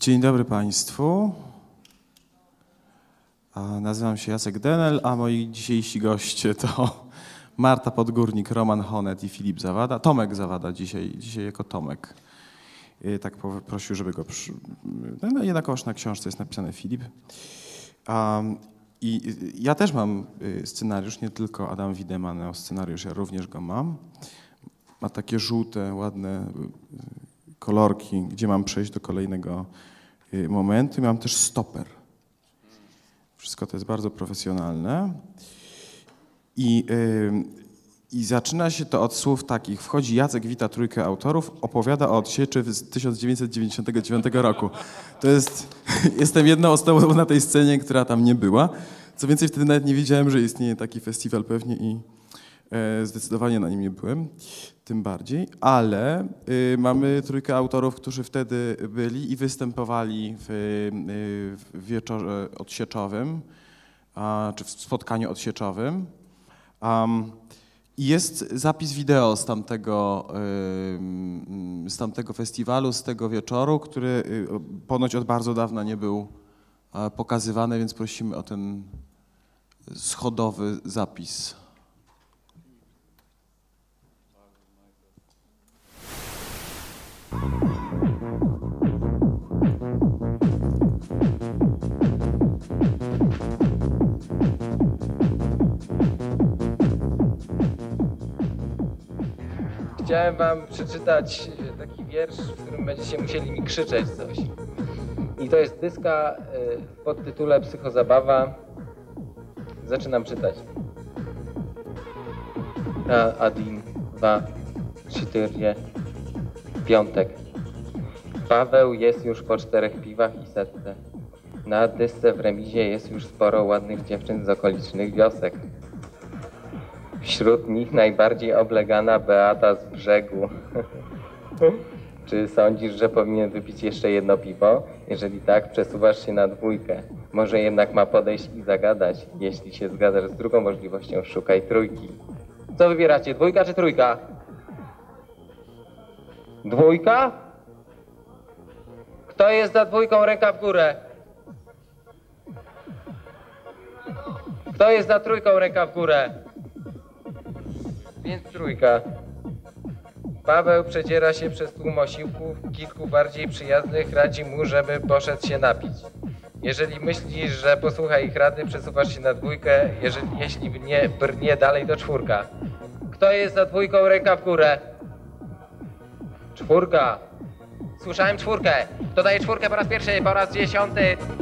Dzień dobry Państwu. Nazywam się Jacek Denel, a moi dzisiejsi goście to Marta Podgórnik, Roman Honet i Filip Zawada. Tomek Zawada dzisiaj jako Tomek. Tak prosił, żeby go... No, jednakowoż na książce jest napisane Filip. I ja też mam scenariusz, nie tylko Adam Wiedemann miał scenariusz, ja również go mam. Ma takie żółte, ładne kolorki, gdzie mam przejść do kolejnego momentu. Mam też stoper. Wszystko to jest bardzo profesjonalne. I zaczyna się to od słów takich. Wchodzi Jacek, wita trójkę autorów, opowiada o odsieczy z 1999 roku. To jest, jestem jedną osobą na tej scenie, która tam nie była. Co więcej, wtedy nawet nie wiedziałem, że istnieje taki festiwal pewnie i zdecydowanie na nim nie byłem, tym bardziej. Ale mamy trójkę autorów, którzy wtedy byli i występowali w wieczorze odsieczowym, czy w spotkaniu odsieczowym. I jest zapis wideo z tamtego festiwalu, z tego wieczoru, który ponoć od bardzo dawna nie był pokazywany, więc prosimy o ten schodowy zapis. Chciałem wam przeczytać taki wiersz, w którym będziecie musieli mi krzyczeć coś. I to jest dyska w podtytule Psychozabawa. Zaczynam czytać. Один, dwa, 4, piątek. Paweł jest już po 4 piwach i setce. Na dysce w remizie jest już sporo ładnych dziewczyn z okolicznych wiosek. Wśród nich najbardziej oblegana Beata z Brzegu. Czy sądzisz, że powinien wypić jeszcze jedno piwo? Jeżeli tak, przesuwasz się na 2. Może jednak ma podejść i zagadać. Jeśli się zgadzasz z drugą możliwością, szukaj 3. Co wybieracie, 2 czy 3? 2? Kto jest za 2? Ręka w górę. Kto jest za 3? Ręka w górę. Więc 3. Paweł przedziera się przez tłum osiłków. Kilku bardziej przyjaznych radzi mu, żeby poszedł się napić. Jeżeli myślisz, że posłucha ich rady, przesuwasz się na 2. Jeśli nie brnie dalej, to 4. Kto jest za 2? Ręka w górę. 4. Słyszałem 4. Kto daje 4 po raz pierwszy, po raz 10?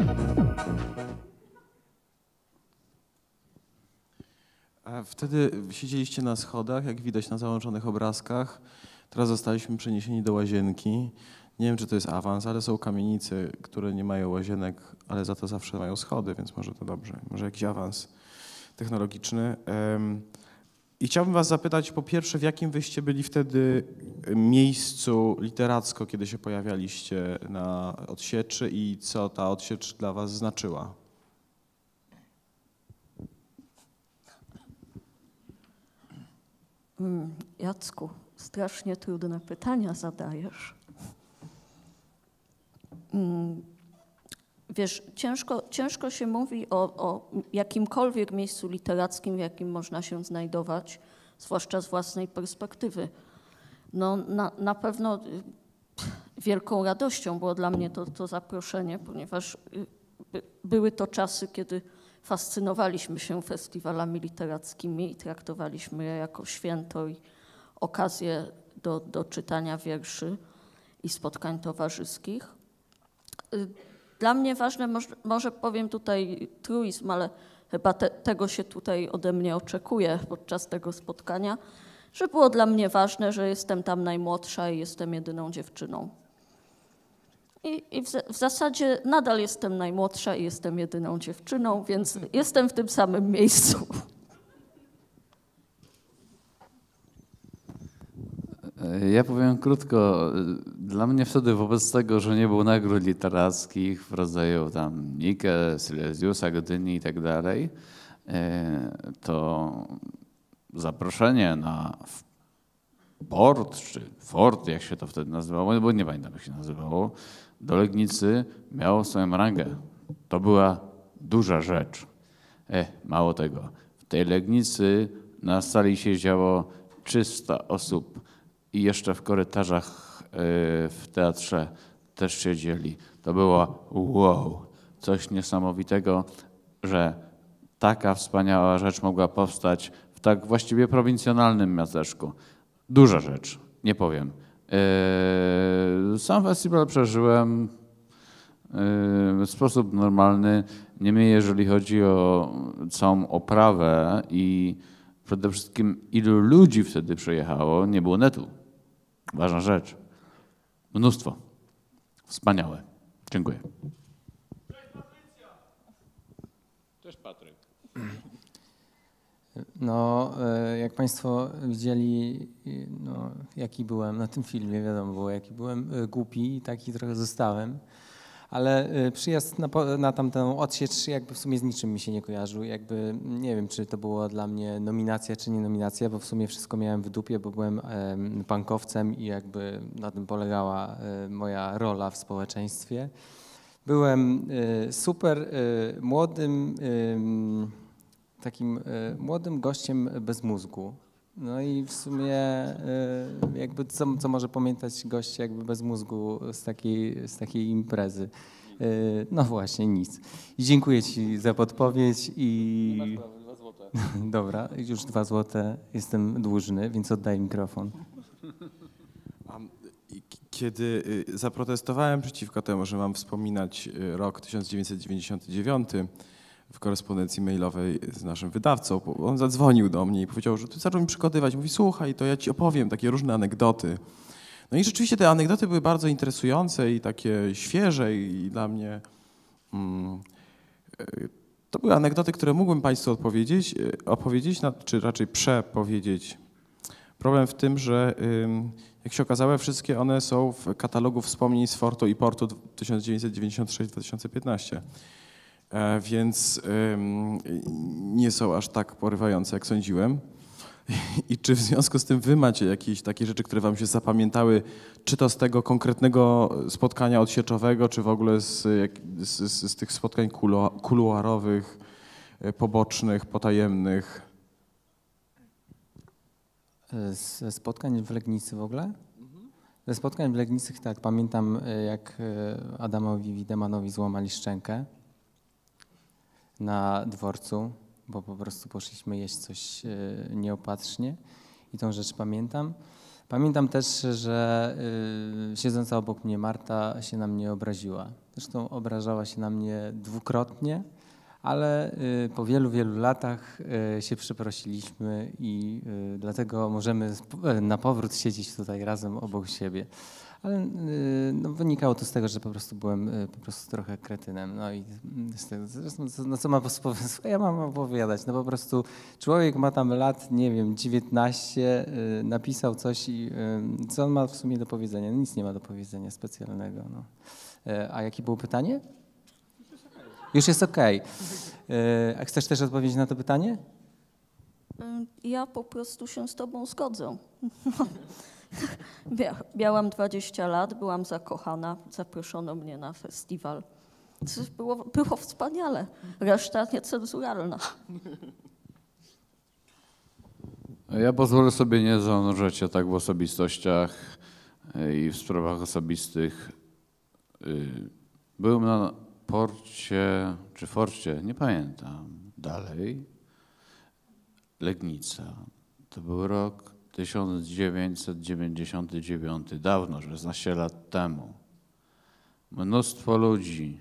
Wtedy siedzieliście na schodach, jak widać na załączonych obrazkach. Teraz zostaliśmy przeniesieni do łazienki. Nie wiem, czy to jest awans, ale są kamienice, które nie mają łazienek, ale za to zawsze mają schody, więc może to dobrze. Może jakiś awans technologiczny. I chciałbym was zapytać po pierwsze, w jakim wyście byli wtedy miejscu literacko, kiedy się pojawialiście na odsieczy i co ta odsiecz dla was znaczyła? Jacku, strasznie trudne pytania zadajesz. Wiesz, ciężko się mówi o jakimkolwiek miejscu literackim, w jakim można się znajdować, zwłaszcza z własnej perspektywy. No, na pewno wielką radością było dla mnie to zaproszenie, ponieważ były to czasy, kiedy fascynowaliśmy się festiwalami literackimi i traktowaliśmy je jako święto i okazję do czytania wierszy i spotkań towarzyskich. Dla mnie ważne, może powiem tutaj truizm, ale chyba tego się tutaj ode mnie oczekuje podczas tego spotkania, że było dla mnie ważne, że jestem tam najmłodsza i jestem jedyną dziewczyną. I w zasadzie nadal jestem najmłodsza i jestem jedyną dziewczyną, więc jestem w tym samym miejscu. Ja powiem krótko. Dla mnie wtedy wobec tego, że nie było nagród literackich w rodzaju tam Nike, Silesiusa, Gdyni i tak dalej, to zaproszenie na port, czy fort, jak się to wtedy nazywało, bo nie pamiętam, jak się nazywało, do Legnicy miało swoją rangę. To była duża rzecz. Mało tego. W tej Legnicy na sali siedziało 300 osób i jeszcze w korytarzach w teatrze też siedzieli. To było wow, coś niesamowitego, że taka wspaniała rzecz mogła powstać w tak właściwie prowincjonalnym miasteczku. Duża rzecz, nie powiem. Sam festiwal przeżyłem w sposób normalny. Niemniej jeżeli chodzi o całą oprawę i przede wszystkim ilu ludzi wtedy przyjechało, nie było netu. Ważna rzecz. Mnóstwo. Wspaniałe. Dziękuję. Cześć Patryk. No, jak Państwo widzieli, no, jaki byłem na tym filmie, wiadomo było, jaki byłem głupi i taki trochę zostałem. Ale przyjazd na tamtą odsiecz jakby w sumie z niczym mi się nie kojarzył. Jakby nie wiem, czy to było dla mnie nominacja, czy nie nominacja, bo w sumie wszystko miałem w dupie, bo byłem punkowcem i jakby na tym polegała moja rola w społeczeństwie. Byłem super młodym, takim młodym gościem bez mózgu. No i w sumie jakby co może pamiętać gość jakby bez mózgu z takiej imprezy? No właśnie, nic. I dziękuję Ci za podpowiedź i... 2 złote. Dobra, już 2 złote jestem dłużny, więc oddaję mikrofon. Kiedy zaprotestowałem przeciwko temu, że mam wspominać rok 1999 w korespondencji mailowej z naszym wydawcą, bo on zadzwonił do mnie i powiedział, że zaczął mi przykładywać. Mówi, słuchaj, to ja ci opowiem takie różne anegdoty. No i rzeczywiście te anegdoty były bardzo interesujące i takie świeże i dla mnie to były anegdoty, które mógłbym Państwu opowiedzieć, czy raczej przepowiedzieć. Problem w tym, że jak się okazało, wszystkie one są w katalogu wspomnień z Fortu i Portu 1996-2015. Więc nie są aż tak porywające, jak sądziłem. I czy w związku z tym wy macie jakieś takie rzeczy, które wam się zapamiętały, czy to z tego konkretnego spotkania odsieczowego, czy w ogóle z tych spotkań kuluarowych, pobocznych, potajemnych? Ze spotkań w Legnicy w ogóle? Ze spotkań w Legnicy tak, pamiętam jak Adamowi Widemanowi złamali szczękę na dworcu, bo po prostu poszliśmy jeść coś nieopatrznie i tą rzecz pamiętam. Pamiętam też, że siedząca obok mnie Marta się na mnie obraziła. Zresztą obrażała się na mnie dwukrotnie, ale po wielu, wielu latach się przeprosiliśmy i dlatego możemy na powrót siedzieć tutaj razem obok siebie. Ale no, wynikało to z tego, że po prostu byłem po prostu trochę kretynem. No i zresztą, no co ja mam opowiadać? No po prostu człowiek ma tam lat, nie wiem, 19, napisał coś i co on ma w sumie do powiedzenia? No, nic nie ma do powiedzenia specjalnego. No. A jakie było pytanie? Już jest okej. A chcesz też odpowiedzieć na to pytanie? Ja po prostu się z tobą zgodzę. Miałam 20 lat, byłam zakochana, zaproszono mnie na festiwal. Było wspaniale, reszta niecenzuralna. Ja pozwolę sobie nie zanurzać się tak w osobistościach i w sprawach osobistych. Byłem na porcie, czy forcie, nie pamiętam, dalej, Legnica. To był rok 1999, dawno, 16 lat temu. Mnóstwo ludzi,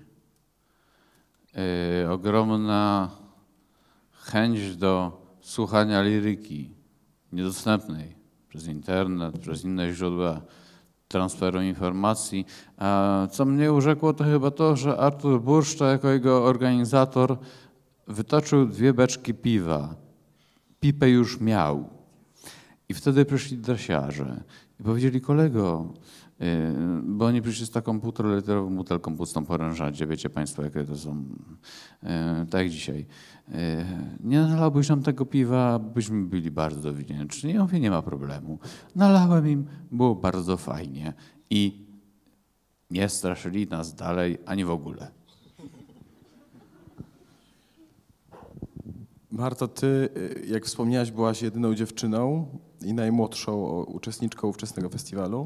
ogromna chęć do słuchania liryki niedostępnej przez internet, przez inne źródła transferu informacji. A co mnie urzekło, to chyba to, że Artur Burszcza jako jego organizator wytoczył 2 beczki piwa. Pipę już miał. I wtedy przyszli dresiarze i powiedzieli, kolego, bo oni przyszli z taką 1,5-litrową butelką pustą po orężadzie, wiecie Państwo, jakie to są, tak jak dzisiaj. Nie nalałbyś nam tego piwa, byśmy byli bardzo wdzięczni. Ja mówię, nie ma problemu. Nalałem im, było bardzo fajnie i nie straszyli nas dalej ani w ogóle. Marto, ty, jak wspomniałaś, byłaś jedyną dziewczyną i najmłodszą uczestniczką ówczesnego festiwalu.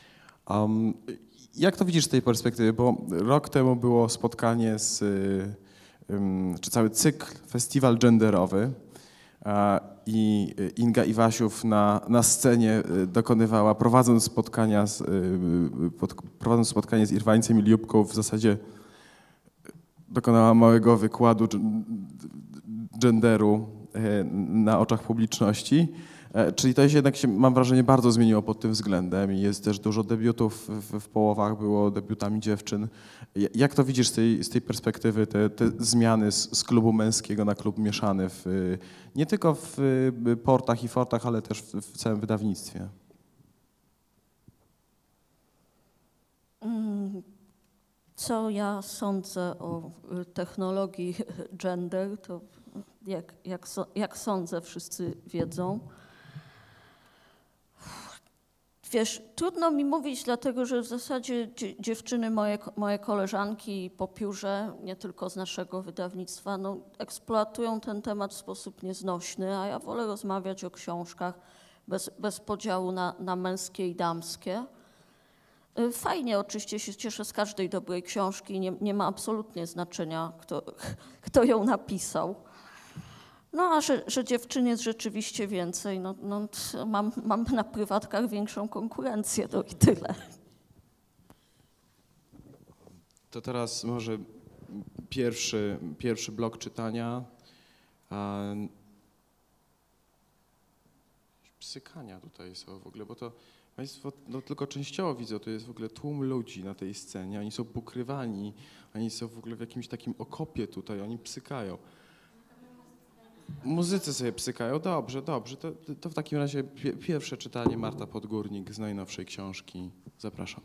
Jak to widzisz z tej perspektywy? Bo rok temu było spotkanie czy cały cykl, festiwal genderowy i Inga Iwasiów na scenie dokonywała, prowadząc spotkanie z Irwańcem i Liubką, w zasadzie dokonała małego wykładu genderu na oczach publiczności. Czyli to się jednak, mam wrażenie, bardzo zmieniło pod tym względem i jest też dużo debiutów, w połowach było debiutami dziewczyn. Jak to widzisz z tej perspektywy, te zmiany z klubu męskiego na klub mieszany, nie tylko w portach i fortach, ale też w całym wydawnictwie? Co ja sądzę o technologii gender, to jak sądzę, wszyscy wiedzą. Wiesz, trudno mi mówić, dlatego że w zasadzie dziewczyny, moje koleżanki po piórze, nie tylko z naszego wydawnictwa, no, eksploatują ten temat w sposób nieznośny, a ja wolę rozmawiać o książkach bez podziału na męskie i damskie. Fajnie, oczywiście się cieszę z każdej dobrej książki, nie ma absolutnie znaczenia, kto ją napisał. No a że dziewczyn jest rzeczywiście więcej, no mam na prywatkach większą konkurencję, to i tyle. To teraz może pierwszy blok czytania. Psykania tutaj są w ogóle, bo to Państwo tylko częściowo widzą, to jest w ogóle tłum ludzi na tej scenie, oni są pokrywani, oni są w ogóle w jakimś takim okopie tutaj, oni psykają. Muzycy sobie psykają, dobrze. To w takim razie pierwsze czytanie, Marta Podgórnik z najnowszej książki. Zapraszam.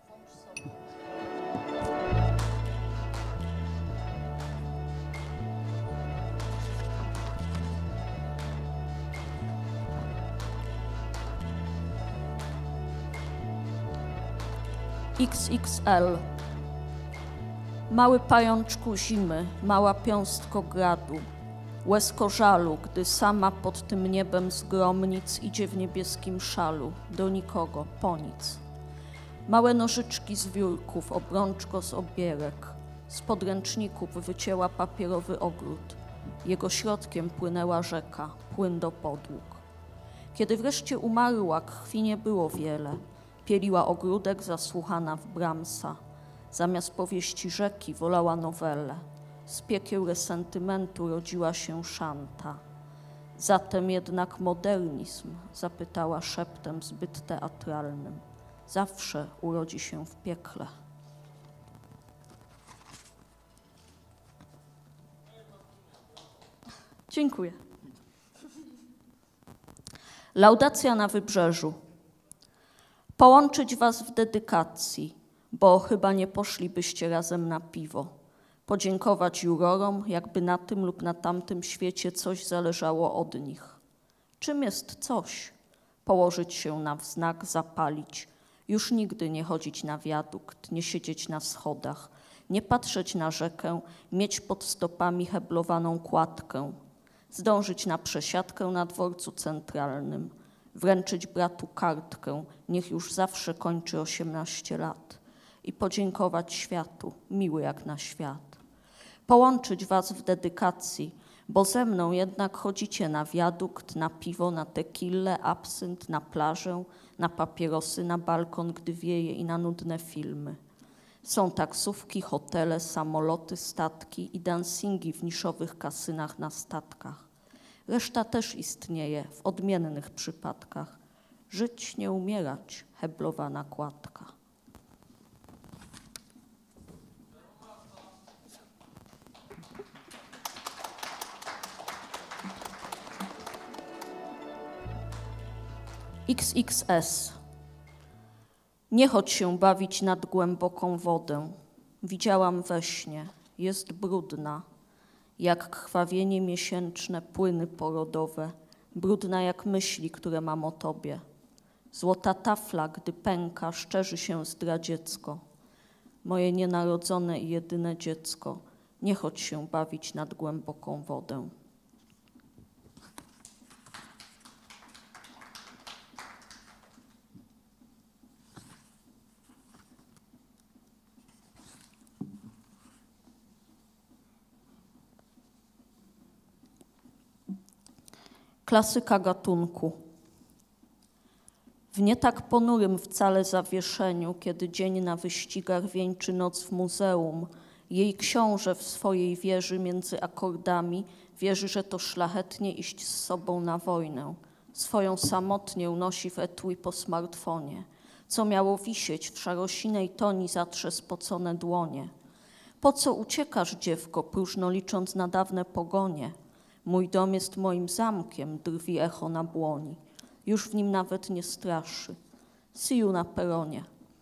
XXL. Mały pajączku zimy, mała piąstko gradu, łezko żalu, gdy sama pod tym niebem z gromnic idzie w niebieskim szalu, do nikogo, po nic. Małe nożyczki z wiórków, obrączko z obierek, z podręczników wycięła papierowy ogród. Jego środkiem płynęła rzeka, płyn do podłóg. Kiedy wreszcie umarła, krwi nie było wiele. Pieliła ogródek zasłuchana w Brahmsa. Zamiast powieści rzeki wolała nowelę. Z piekieł resentymentu rodziła się szanta. Zatem jednak modernizm, zapytała szeptem zbyt teatralnym, zawsze urodzi się w piekle. Dziękuję. Laudacja na Wybrzeżu. Połączyć was w dedykacji, bo chyba nie poszlibyście razem na piwo. Podziękować jurorom, jakby na tym lub na tamtym świecie coś zależało od nich. Czym jest coś? Położyć się na wznak, zapalić. Już nigdy nie chodzić na wiadukt, nie siedzieć na schodach, nie patrzeć na rzekę, mieć pod stopami heblowaną kładkę, zdążyć na przesiadkę na dworcu centralnym, wręczyć bratu kartkę, niech już zawsze kończy 18 lat i podziękować światu, miły jak na świat. Połączyć was w dedykacji, bo ze mną jednak chodzicie na wiadukt, na piwo, na tequilę, absynt, na plażę, na papierosy, na balkon, gdy wieje i na nudne filmy. Są taksówki, hotele, samoloty, statki i dancingi w niszowych kasynach na statkach. Reszta też istnieje w odmiennych przypadkach. Żyć, nie umierać, heblowa nakładka. XXS. Nie chodź się bawić nad głęboką wodę. Widziałam we śnie, jest brudna, jak krwawienie miesięczne, płyny porodowe, brudna jak myśli, które mam o tobie. Złota tafla, gdy pęka, szczerzy się zdradziecko. moje nienarodzone i jedyne dziecko, nie chodź się bawić nad głęboką wodę. Klasyka gatunku. W nie tak ponurym wcale zawieszeniu, kiedy dzień na wyścigach wieńczy noc w muzeum, jej książę w swojej wieży między akordami wierzy, że to szlachetnie iść z sobą na wojnę. Swoją samotnię unosi w etui po smartfonie. Co miało wisieć w szarosinej toni zatrze spocone dłonie. Po co uciekasz, dziewko, próżno licząc na dawne pogonie? Mój dom jest moim zamkiem, drwi echo na błoni. Już w nim nawet nie straszy. See you na peronie.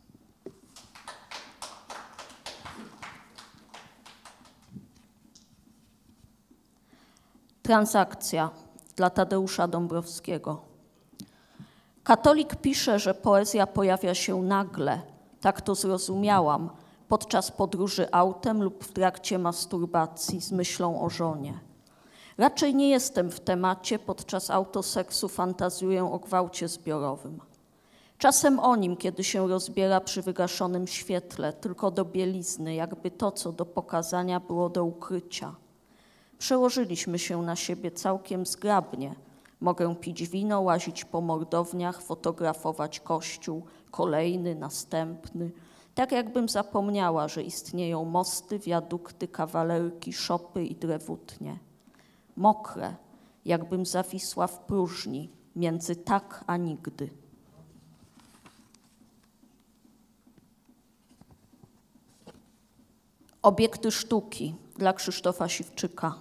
Transakcja dla Tadeusza Dąbrowskiego. Katolik pisze, że poezja pojawia się nagle, tak to zrozumiałam, podczas podróży autem lub w trakcie masturbacji z myślą o żonie. Raczej nie jestem w temacie, podczas autoseksu fantazjuję o gwałcie zbiorowym. Czasem o nim, kiedy się rozbiera przy wygaszonym świetle, tylko do bielizny, jakby to, co do pokazania, było do ukrycia. Przełożyliśmy się na siebie całkiem zgrabnie. Mogę pić wino, łazić po mordowniach, fotografować kościół, kolejny, następny. Tak jakbym zapomniała, że istnieją mosty, wiadukty, kawalerki, szopy i drewutnie. Mokre, jakbym zawisła w próżni, między tak a nigdy. Obiekty sztuki dla Krzysztofa Siwczyka.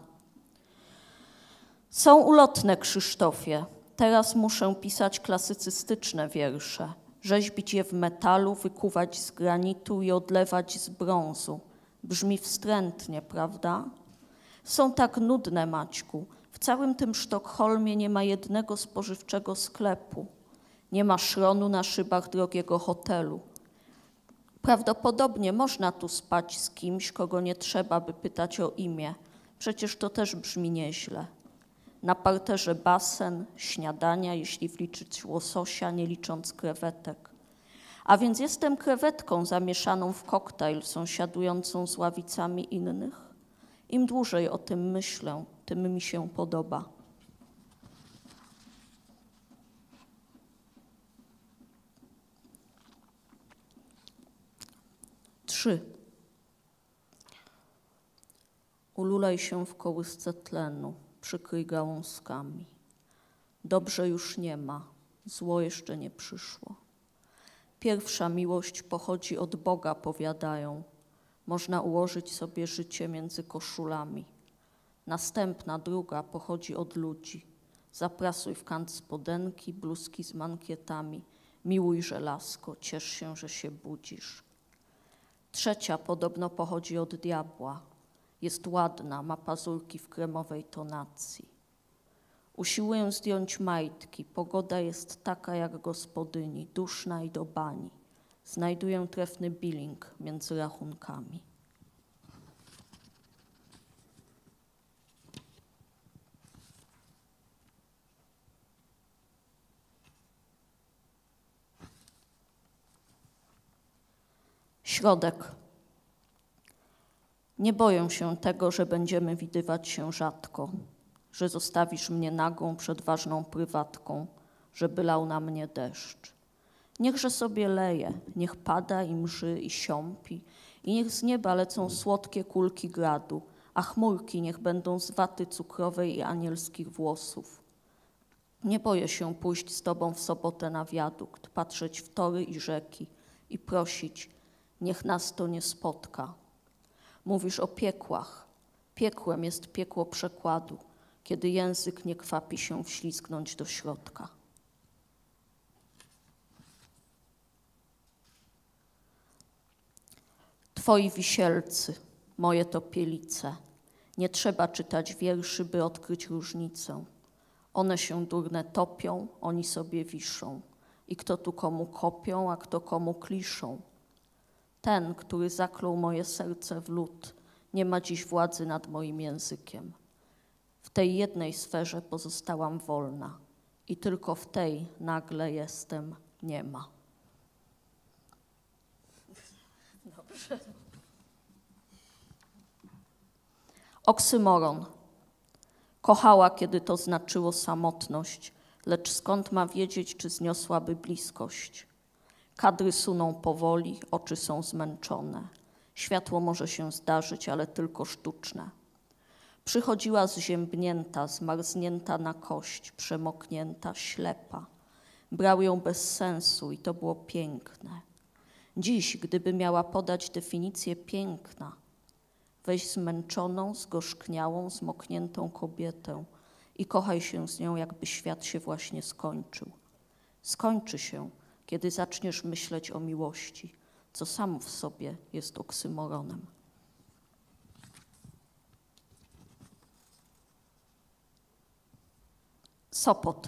Są ulotne, Krzysztofie. Teraz muszę pisać klasycystyczne wiersze, rzeźbić je w metalu, wykuwać z granitu i odlewać z brązu. Brzmi wstrętnie, prawda? Są tak nudne, Maćku. W całym tym Sztokholmie nie ma jednego spożywczego sklepu. Nie ma szronu na szybach drogiego hotelu. Prawdopodobnie można tu spać z kimś, kogo nie trzeba, by pytać o imię. Przecież to też brzmi nieźle. Na parterze basen, śniadania, jeśli wliczyć łososia, nie licząc krewetek. A więc jestem krewetką zamieszaną w koktajl, sąsiadującą z ławicami innych? Im dłużej o tym myślę, tym mi się podoba. Ululaj się w kołysce tlenu, przykryj gałązkami. Dobrze już nie ma, zło jeszcze nie przyszło. Pierwsza miłość pochodzi od Boga, powiadają. Można ułożyć sobie życie między koszulami. Następna, druga, pochodzi od ludzi. Zaprasuj w kant spodenki, bluzki z mankietami. Miłujże, lasko, ciesz się, że się budzisz. Trzecia podobno pochodzi od diabła. Jest ładna, ma pazurki w kremowej tonacji. Usiłuję zdjąć majtki, pogoda jest taka jak gospodyni, duszna i do bani. Znajduję trefny billing między rachunkami. Środek. Nie boję się tego, że będziemy widywać się rzadko, że zostawisz mnie nagą przed ważną prywatką, żeby lał na mnie deszcz. Niechże sobie leje, niech pada i mrzy i siąpi i niech z nieba lecą słodkie kulki gradu, a chmurki niech będą z waty cukrowej i anielskich włosów. Nie boję się pójść z tobą w sobotę na wiadukt, patrzeć w tory i rzeki i prosić, niech nas to nie spotka. Mówisz o piekłach. Piekłem jest piekło przekładu, kiedy język nie kwapi się wślizgnąć do środka. Twoi wisielcy, moje topielice, nie trzeba czytać wierszy, by odkryć różnicę. One się durne topią, oni sobie wiszą. I kto tu komu kopią, a kto komu kliszą. Ten, który zaklął moje serce w lód, nie ma dziś władzy nad moim językiem. W tej jednej sferze pozostałam wolna i tylko w tej nagle jestem niema. Dobrze. Oksymoron. Kochała, kiedy to znaczyło samotność, lecz skąd ma wiedzieć, czy zniosłaby bliskość? Kadry suną powoli, oczy są zmęczone. Światło może się zdarzyć, ale tylko sztuczne. Przychodziła zziębnięta, zmarznięta na kość, przemoknięta, ślepa. Brał ją bez sensu i to było piękne. Dziś, gdyby miała podać definicję piękna, weź zmęczoną, zgorzkniałą, zmokniętą kobietę i kochaj się z nią, jakby świat się właśnie skończył. Skończy się, kiedy zaczniesz myśleć o miłości, co samo w sobie jest oksymoronem. Sopot.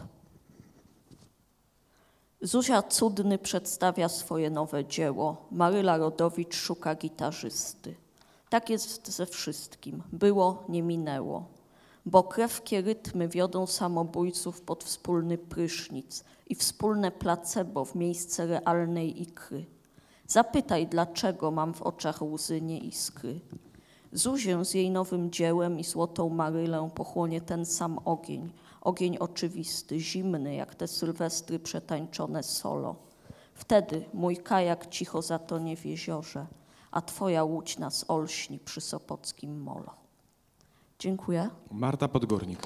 Zuzia Cudny przedstawia swoje nowe dzieło. Maryla Rodowicz szuka gitarzysty. Tak jest ze wszystkim. Było, nie minęło. Bo krewkie rytmy wiodą samobójców pod wspólny prysznic i wspólne placebo w miejsce realnej ikry. Zapytaj, dlaczego mam w oczach łzy, nie iskry. Zuzię z jej nowym dziełem i złotą Marylę pochłonie ten sam ogień. Ogień oczywisty, zimny, jak te sylwestry przetańczone solo. Wtedy mój kajak cicho zatonie w jeziorze, a twoja łódź nas olśni przy sopockim molo. Dziękuję. Marta Podgórnik.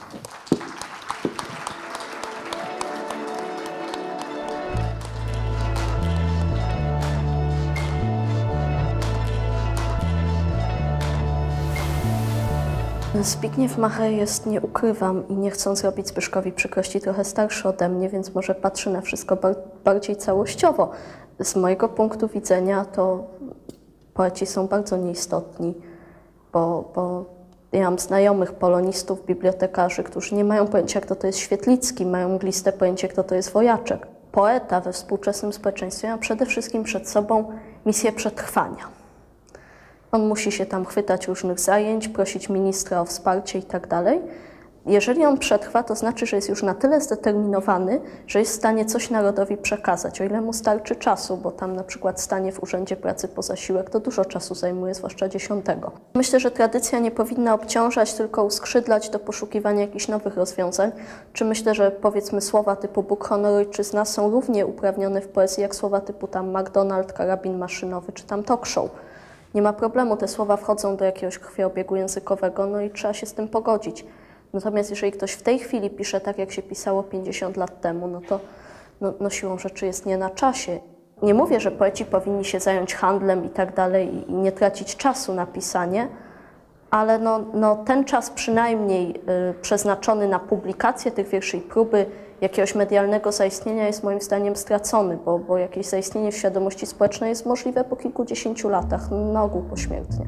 Zbigniew Machej jest, nie ukrywam i nie chcąc robić Zbyszkowi przykrości, trochę starszy ode mnie, więc może patrzy na wszystko bardziej całościowo. Z mojego punktu widzenia to poeci są bardzo nieistotni, bo ja mam znajomych polonistów, bibliotekarzy, którzy nie mają pojęcia, kto to jest Świetlicki, mają mgliste pojęcie, kto to jest Wojaczek. Poeta we współczesnym społeczeństwie ma przede wszystkim przed sobą misję przetrwania. On musi się tam chwytać różnych zajęć, prosić ministra o wsparcie i tak dalej. Jeżeli on przetrwa, to znaczy, że jest już na tyle zdeterminowany, że jest w stanie coś narodowi przekazać, o ile mu starczy czasu, bo tam na przykład stanie w Urzędzie Pracy po zasiłek, to dużo czasu zajmuje, zwłaszcza 10. Myślę, że tradycja nie powinna obciążać, tylko uskrzydlać do poszukiwania jakichś nowych rozwiązań. Czy myślę, że powiedzmy słowa typu Bóg, honor, ojczyzna są równie uprawnione w poezji, jak słowa typu tam McDonald, karabin maszynowy, czy tam talk show. Nie ma problemu, te słowa wchodzą do jakiegoś krwiobiegu językowego, no i trzeba się z tym pogodzić. Natomiast jeżeli ktoś w tej chwili pisze tak, jak się pisało 50 lat temu, no to siłą rzeczy jest nie na czasie. Nie mówię, że poeci powinni się zająć handlem i tak dalej i nie tracić czasu na pisanie, ale ten czas przynajmniej przeznaczony na publikację tych wierszy i próby jakiegoś medialnego zaistnienia jest moim zdaniem stracony, bo jakieś zaistnienie w świadomości społecznej jest możliwe po kilkudziesięciu latach, na ogół pośmiertnie.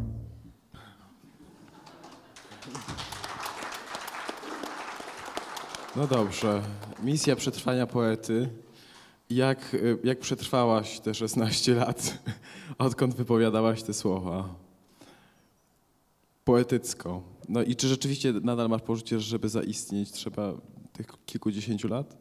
No dobrze. Misja przetrwania poety. Jak przetrwałaś te 16 lat, odkąd wypowiadałaś te słowa? Poetycko. No i czy rzeczywiście nadal masz poczucie, że żeby zaistnieć trzeba tych kilkudziesięciu lat?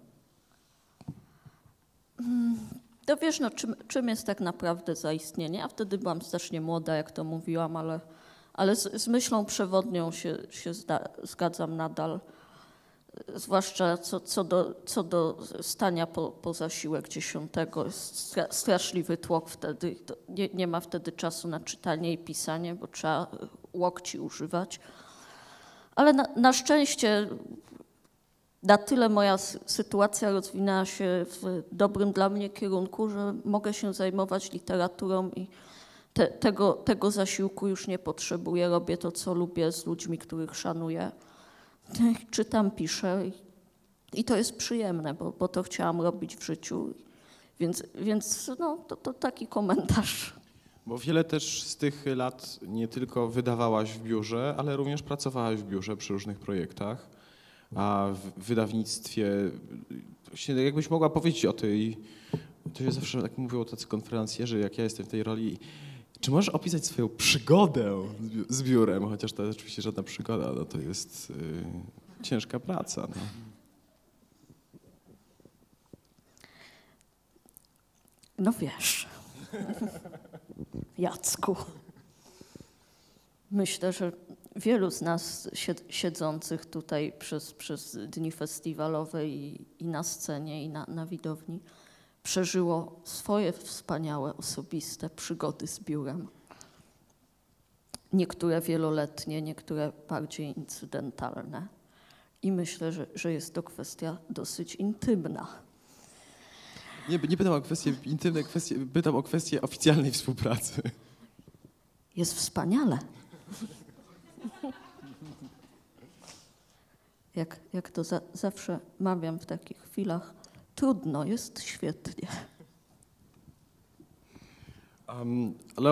To wiesz, czym jest tak naprawdę zaistnienie? Ja wtedy byłam strasznie młoda, jak to mówiłam, ale z myślą przewodnią się zgadzam nadal. Zwłaszcza co do stania po zasiłek 10. Jest straszliwy tłok wtedy. Nie ma wtedy czasu na czytanie i pisanie, bo trzeba łokci używać. Ale na szczęście na tyle moja sytuacja rozwinęła się w dobrym dla mnie kierunku, że mogę się zajmować literaturą i tego zasiłku już nie potrzebuję. Robię to, co lubię, z ludźmi, których szanuję. Czytam, piszę i to jest przyjemne, bo to chciałam robić w życiu. Więc to taki komentarz. Bo wiele też z tych lat nie tylko wydawałaś w biurze, ale również pracowałaś w biurze przy różnych projektach. A w wydawnictwie, właśnie jakbyś mogła powiedzieć o tej, to się zawsze tak mówią tacy konferencjerzy, jak ja jestem w tej roli, Czy możesz opisać swoją przygodę z biurem? Chociaż to jest oczywiście żadna przygoda, no to jest ciężka praca. No. No wiesz, Jacku, myślę, że wielu z nas siedzących tutaj przez dni festiwalowe i na scenie, i na widowni przeżyło swoje wspaniałe, osobiste przygody z biurem. Niektóre wieloletnie, niektóre bardziej incydentalne. I myślę, że jest to kwestia dosyć intymna. Nie pytam o kwestie intymne, pytam o kwestię oficjalnej współpracy. Jest wspaniale. Jak to zawsze mawiam w takich chwilach, trudno, jest świetnie. Ale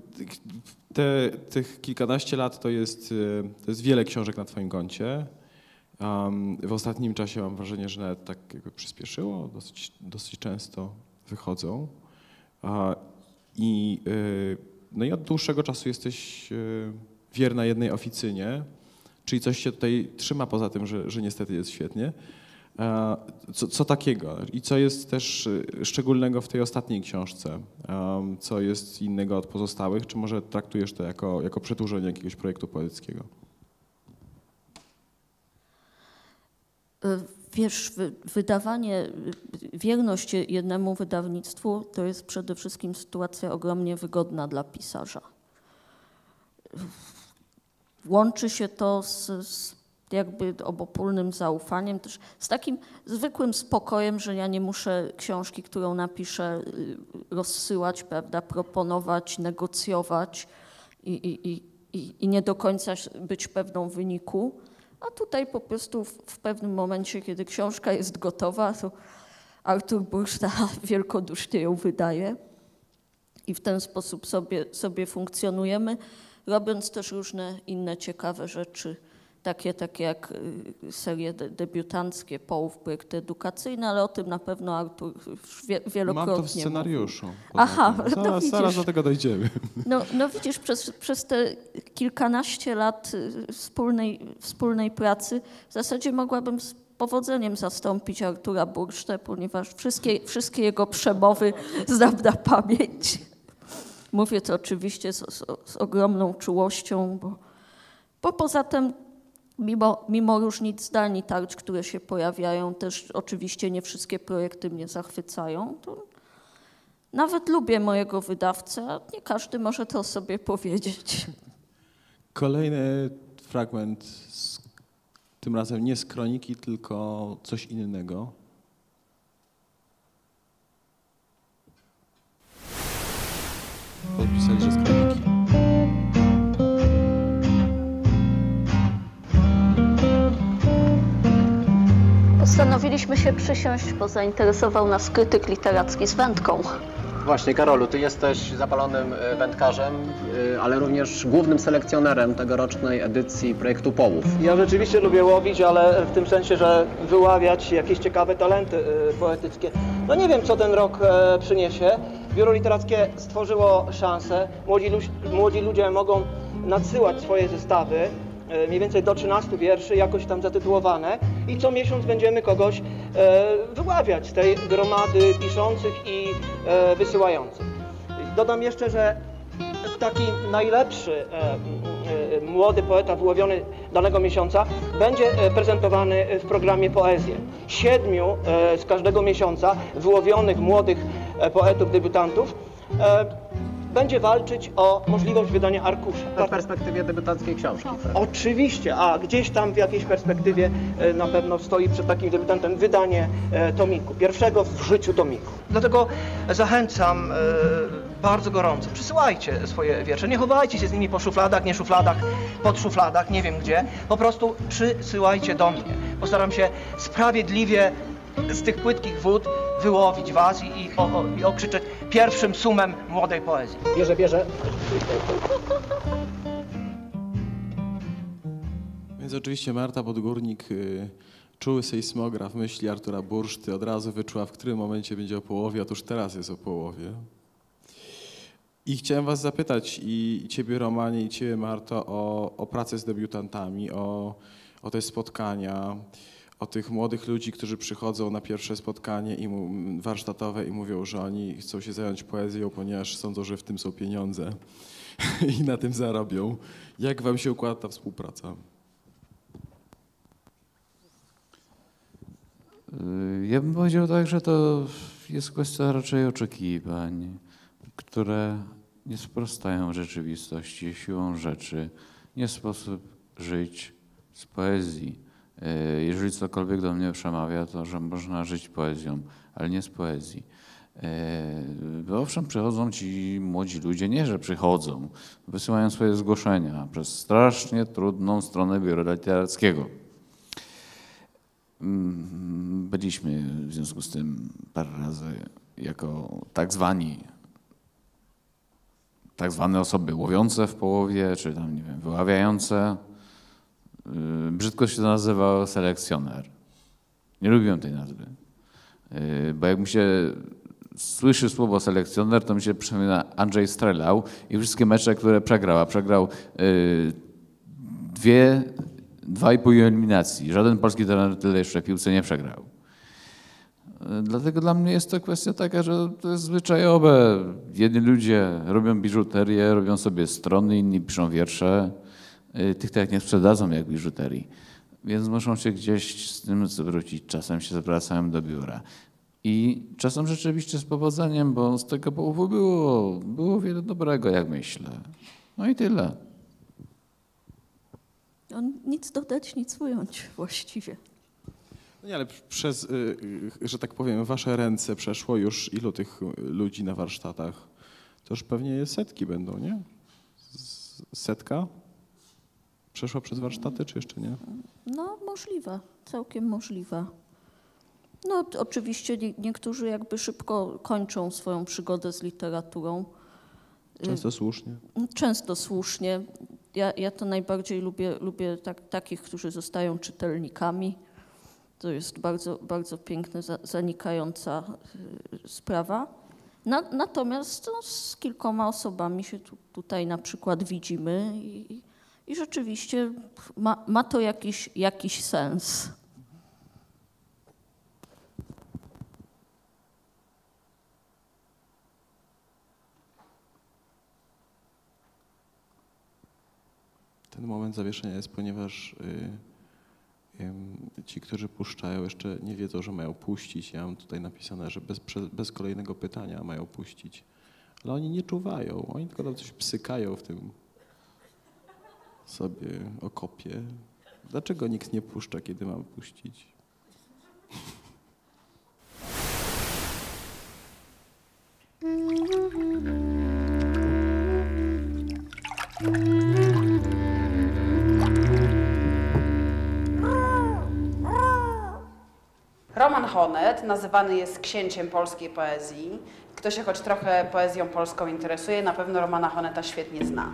tych kilkanaście lat to jest wiele książek na twoim koncie. W ostatnim czasie mam wrażenie, że nawet tak jakby przyspieszyło, dosyć często wychodzą. No i od dłuższego czasu jesteś wierna jednej oficynie, czyli coś się tutaj trzyma poza tym, że niestety jest świetnie. Co takiego i co jest też szczególnego w tej ostatniej książce? Co jest innego od pozostałych? Czy może traktujesz to jako przedłużenie jakiegoś projektu poetyckiego? Wiesz, wierność jednemu wydawnictwu to jest przede wszystkim sytuacja ogromnie wygodna dla pisarza. Łączy się to z jakby obopólnym zaufaniem, też z takim zwykłym spokojem, że ja nie muszę książki, którą napiszę, rozsyłać, prawda, proponować, negocjować i nie do końca być pewną wyniku. A tutaj po prostu w pewnym momencie, kiedy książka jest gotowa, to Artur Burszta wielkodusznie ją wydaje i w ten sposób sobie funkcjonujemy, robiąc też różne inne ciekawe rzeczy, takie jak serie debiutanckie, Połów, projekty edukacyjne, ale o tym na pewno Artur wielokrotnie Mam to w scenariuszu. Aha, no widzisz. Zaraz do tego dojdziemy. No widzisz, przez te kilkanaście lat wspólnej pracy w zasadzie mogłabym z powodzeniem zastąpić Artura Bursztę, ponieważ wszystkie jego przemowy znam na pamięć. Mówię to oczywiście z ogromną czułością, bo poza tym mimo różnic zdań i tarć, które się pojawiają, też oczywiście nie wszystkie projekty mnie zachwycają, to nawet lubię mojego wydawcę, a nie każdy może to sobie powiedzieć. Kolejny fragment, tym razem nie z kroniki, tylko coś innego. Podpisali, że z kroniki. Postanowiliśmy się przysiąść, bo zainteresował nas krytyk literacki z wędką. Właśnie, Karolu, ty jesteś zapalonym wędkarzem, ale również głównym selekcjonerem tegorocznej edycji projektu Połów. Ja rzeczywiście lubię łowić, ale w tym sensie, że wyławiać jakieś ciekawe talenty poetyckie. No nie wiem, co ten rok przyniesie. Biuro Literackie stworzyło szansę. Młodzi ludzie mogą nadsyłać swoje zestawy, mniej więcej do 13 wierszy, jakoś tam zatytułowane i co miesiąc będziemy kogoś wyławiać z tej gromady piszących i wysyłających. Dodam jeszcze, że taki najlepszy młody poeta wyłowiony danego miesiąca będzie prezentowany w programie Poezję. 7 z każdego miesiąca wyłowionych młodych poetów, debiutantów będzie walczyć o możliwość wydania arkusza. W perspektywie debiutanckiej książki. Oczywiście, a gdzieś tam w jakiejś perspektywie na pewno stoi przed takim debiutantem wydanie tomiku, pierwszego w życiu tomiku. Dlatego zachęcam bardzo gorąco, przysyłajcie swoje wiersze, nie chowajcie się z nimi po szufladach, nie szufladach, pod szufladach, nie wiem gdzie, po prostu przysyłajcie do mnie. Postaram się sprawiedliwie z tych płytkich wód wyłowić was i okrzyczeć pierwszym sumem młodej poezji. Bierze. Więc oczywiście Marta Podgórnik, czuły sejsmograf myśli Artura Burszty, od razu wyczuła, w którym momencie będzie o połowie. Otóż teraz jest o połowie. I chciałem was zapytać, i ciebie Romanie, i ciebie Marto, o pracę z debiutantami, o te spotkania, o tych młodych ludzi, którzy przychodzą na pierwsze spotkanie warsztatowe i mówią, że oni chcą się zająć poezją, ponieważ sądzą, że w tym są pieniądze i na tym zarobią. Jak wam się układa ta współpraca? Ja bym powiedział tak, że to jest kwestia raczej oczekiwań, które nie sprostają rzeczywistości siłą rzeczy. Nie sposób żyć z poezji. Jeżeli cokolwiek do mnie przemawia, to że można żyć poezją, ale nie z poezji. Owszem, przychodzą ci młodzi ludzie, nie że przychodzą, wysyłają swoje zgłoszenia przez strasznie trudną stronę biura literackiego. Byliśmy w związku z tym parę razy jako tak zwane osoby łowiące w połowie, czy tam, nie wiem, wyławiające. Brzydko się to nazywa selekcjoner. Nie lubiłem tej nazwy. Bo jak mi się słyszy słowo selekcjoner, to mi się przypomina Andrzej Strelał i wszystkie mecze, które przegrał. A przegrał 2,5 eliminacji. Żaden polski trener tyle jeszcze w piłce nie przegrał. Dlatego dla mnie jest to kwestia taka, że to jest zwyczajowe. Jedni ludzie robią biżuterię, robią sobie strony, inni piszą wiersze. Tych tak nie sprzedadzą jak biżuterii. Więc muszą się gdzieś z tym zwrócić. Czasem się zwracają do biura. I czasem rzeczywiście z powodzeniem, bo z tego połowu było wiele dobrego, jak myślę. No i tyle. Nic dodać, nic ująć właściwie. No nie, ale przez, że tak powiem, wasze ręce przeszło już ilu tych ludzi na warsztatach? To już pewnie setki będą, nie? Setka? Przeszła przez warsztaty, czy jeszcze nie? No możliwe, całkiem możliwe. No oczywiście niektórzy jakby szybko kończą swoją przygodę z literaturą. Często słusznie. Często słusznie. Ja to najbardziej lubię takich, którzy zostają czytelnikami. To jest bardzo, bardzo piękna, zanikająca sprawa. Natomiast no, z kilkoma osobami się tutaj na przykład widzimy i rzeczywiście ma to jakiś sens. Ten moment zawieszenia jest, ponieważ ci, którzy puszczają, jeszcze nie wiedzą, że mają puścić. Ja mam tutaj napisane, że bez kolejnego pytania mają puścić. Ale oni nie czuwają, oni tylko tam coś psykają w tym sobie okopie. Dlaczego nikt nie puszcza, kiedy mam puścić? Roman Honet nazywany jest księciem polskiej poezji. Kto się choć trochę poezją polską interesuje, na pewno Romana Honeta świetnie zna.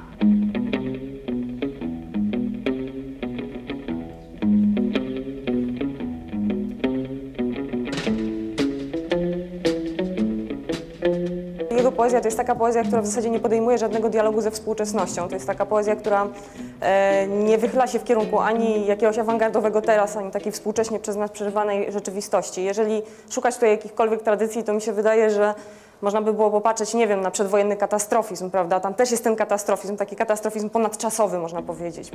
Jego poezja to jest taka poezja, która w zasadzie nie podejmuje żadnego dialogu ze współczesnością. To jest taka poezja, która nie wychyla się w kierunku ani jakiegoś awangardowego teraz, ani takiej współcześnie przez nas przeżywanej rzeczywistości. Jeżeli szukać tutaj jakichkolwiek tradycji, to mi się wydaje, że można by było popatrzeć, nie wiem, na przedwojenny katastrofizm, prawda? Tam też jest ten katastrofizm, taki katastrofizm ponadczasowy, można powiedzieć.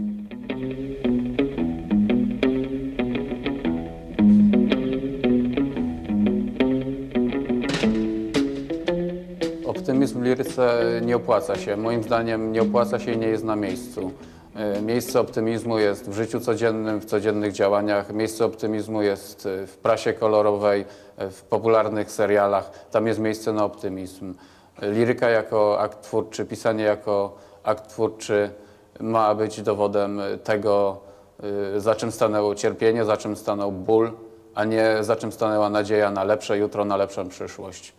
Optymizm w liryce nie opłaca się. Moim zdaniem nie opłaca się i nie jest na miejscu. Miejsce optymizmu jest w życiu codziennym, w codziennych działaniach. Miejsce optymizmu jest w prasie kolorowej, w popularnych serialach. Tam jest miejsce na optymizm. Liryka jako akt twórczy, pisanie jako akt twórczy ma być dowodem tego, za czym stanęło cierpienie, za czym stanął ból, a nie za czym stanęła nadzieja na lepsze jutro, na lepszą przyszłość.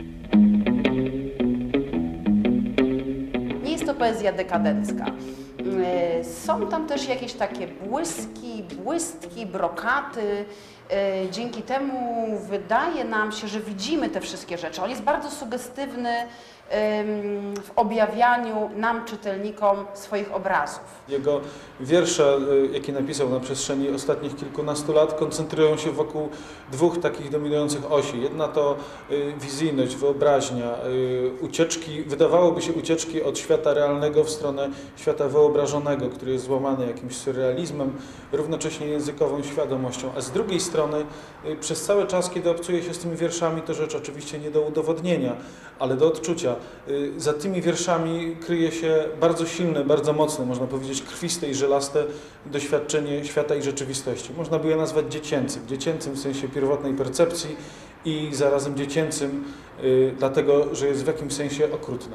Nie jest to poezja dekadencka. Są tam też jakieś takie błystki, brokaty, Dzięki temu wydaje nam się, że widzimy te wszystkie rzeczy. On jest bardzo sugestywny w objawianiu nam, czytelnikom, swoich obrazów. Jego wiersze, jakie napisał na przestrzeni ostatnich kilkunastu lat, koncentrują się wokół dwóch takich dominujących osi. Jedna to wizyjność, wyobraźnia, ucieczki, wydawałoby się ucieczki od świata realnego w stronę świata wyobrażonego, który jest złamany jakimś surrealizmem, równocześnie językową świadomością. A z drugiej strony przez cały czas, kiedy obcuje się z tymi wierszami, to rzecz oczywiście nie do udowodnienia, ale do odczucia. Za tymi wierszami kryje się bardzo silne, bardzo mocne, można powiedzieć krwiste i żelaste doświadczenie świata i rzeczywistości. Można by je nazwać dziecięcym w sensie pierwotnej percepcji i zarazem dziecięcym, dlatego że jest w jakimś sensie okrutne.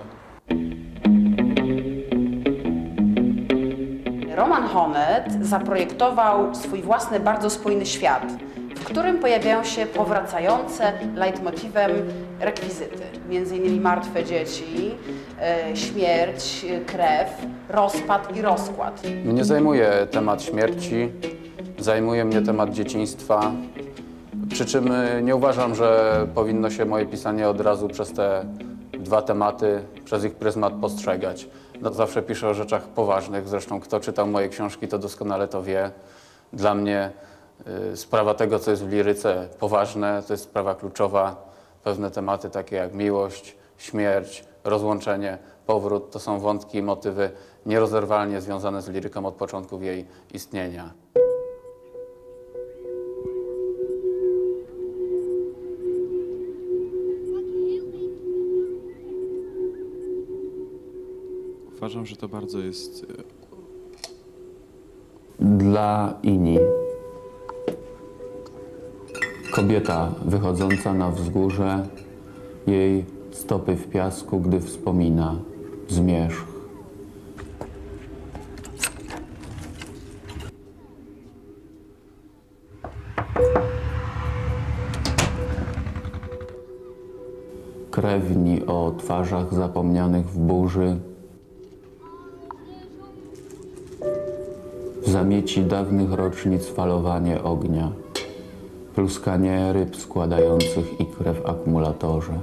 Roman Honet zaprojektował swój własny, bardzo spójny świat, w którym pojawiają się powracające leitmotivem rekwizyty, m.in. martwe dzieci, śmierć, krew, rozpad i rozkład. Mnie zajmuje temat śmierci, zajmuje mnie temat dzieciństwa, przy czym nie uważam, że powinno się moje pisanie od razu przez te dwa tematy, przez ich pryzmat postrzegać. No, zawsze piszę o rzeczach poważnych, zresztą kto czytał moje książki, to doskonale to wie. Dla mnie sprawa tego, co jest w liryce poważne, to jest sprawa kluczowa. Pewne tematy takie jak miłość, śmierć, rozłączenie, powrót, to są wątki i motywy nierozerwalnie związane z liryką od początków jej istnienia. Uważam, że to bardzo jest... Dla Ini. Kobieta wychodząca na wzgórze, jej stopy w piasku, gdy wspomina zmierzch. Krewni o twarzach zapomnianych w burzy, w zamieci dawnych rocznic falowanie ognia, pluskanie ryb składających ikrę w akumulatorze.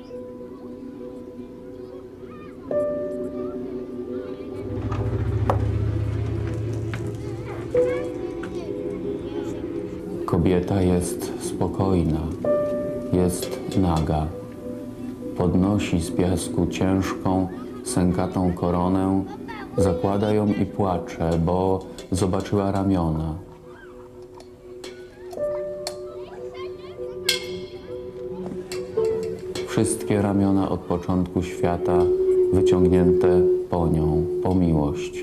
Kobieta jest spokojna, jest naga. Podnosi z piasku ciężką, sękatą koronę, zakłada ją i płacze, bo zobaczyła ramiona. Wszystkie ramiona od początku świata wyciągnięte po nią, po miłość.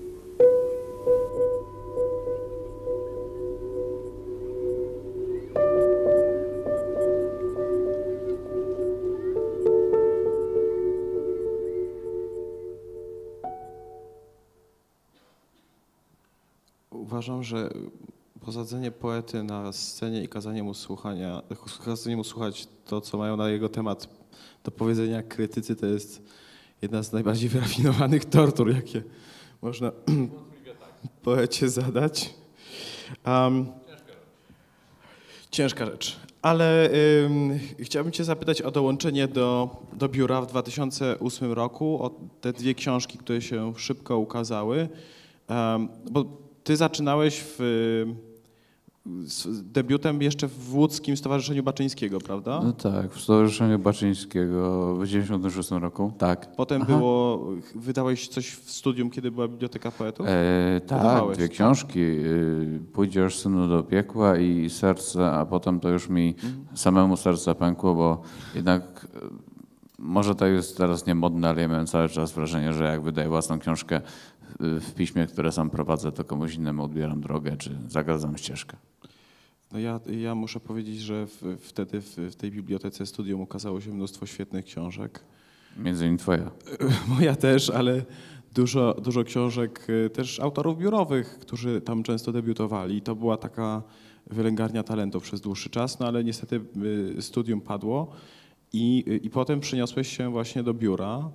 Uważam, że posadzenie poety na scenie i kazanie mu słuchać to, co mają na jego temat do powiedzenia krytycy, to jest jedna z najbardziej wyrafinowanych tortur, jakie można poecie zadać. Ciężka rzecz. Ale chciałbym cię zapytać o dołączenie do biura w 2008 roku, o te dwie książki, które się szybko ukazały, bo ty zaczynałeś z debiutem jeszcze w Łódzkim Stowarzyszeniu Baczyńskiego, prawda? No tak, w Stowarzyszeniu Baczyńskiego w 1996 roku, tak. Potem wydałeś coś w studium, kiedy była Biblioteka Poetów? Tak, dwie książki. Pójdziesz, synu, do piekła i Serce, a potem to już mi samemu serce pękło, bo jednak może to jest teraz niemodne, ale ja miałem cały czas wrażenie, że jak wydaję własną książkę w piśmie, które sam prowadzę, to komuś innemu odbieram drogę, czy zagradzam ścieżkę. No ja muszę powiedzieć, że wtedy w tej bibliotece studium ukazało się mnóstwo świetnych książek. Między innymi twoja. Moja też, ale dużo książek też autorów biurowych, którzy tam często debiutowali. To była taka wylęgarnia talentów przez dłuższy czas, no ale niestety studium padło i potem przeniosłeś się właśnie do biura.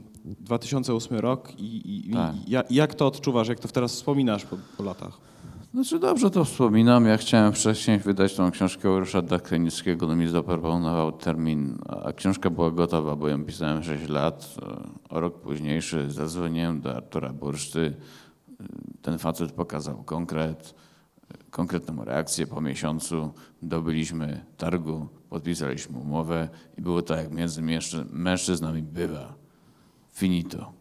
2008 rok i jak to odczuwasz, jak to teraz wspominasz po latach? Znaczy dobrze to wspominam. Ja chciałem wcześniej wydać tą książkę u Ryszarda Krynickiego, no mi zaproponował termin, a książka była gotowa, bo ją pisałem 6 lat. O rok późniejszy zadzwoniłem do Artura Burszty. Ten facet pokazał konkretną reakcję. Po miesiącu dobyliśmy targu, podpisaliśmy umowę i było tak, jak między mężczyznami bywa. Finito.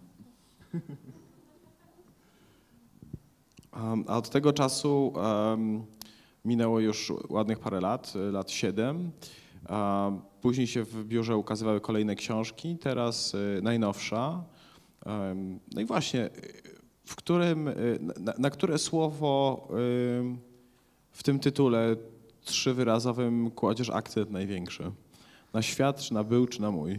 A od tego czasu minęło już ładnych parę lat 7. Później się w biurze ukazywały kolejne książki, teraz najnowsza. No i właśnie, w którym, na które słowo w tym tytule 3-wyrazowym kładziesz akcent największy? Na świat, czy na był, czy na mój?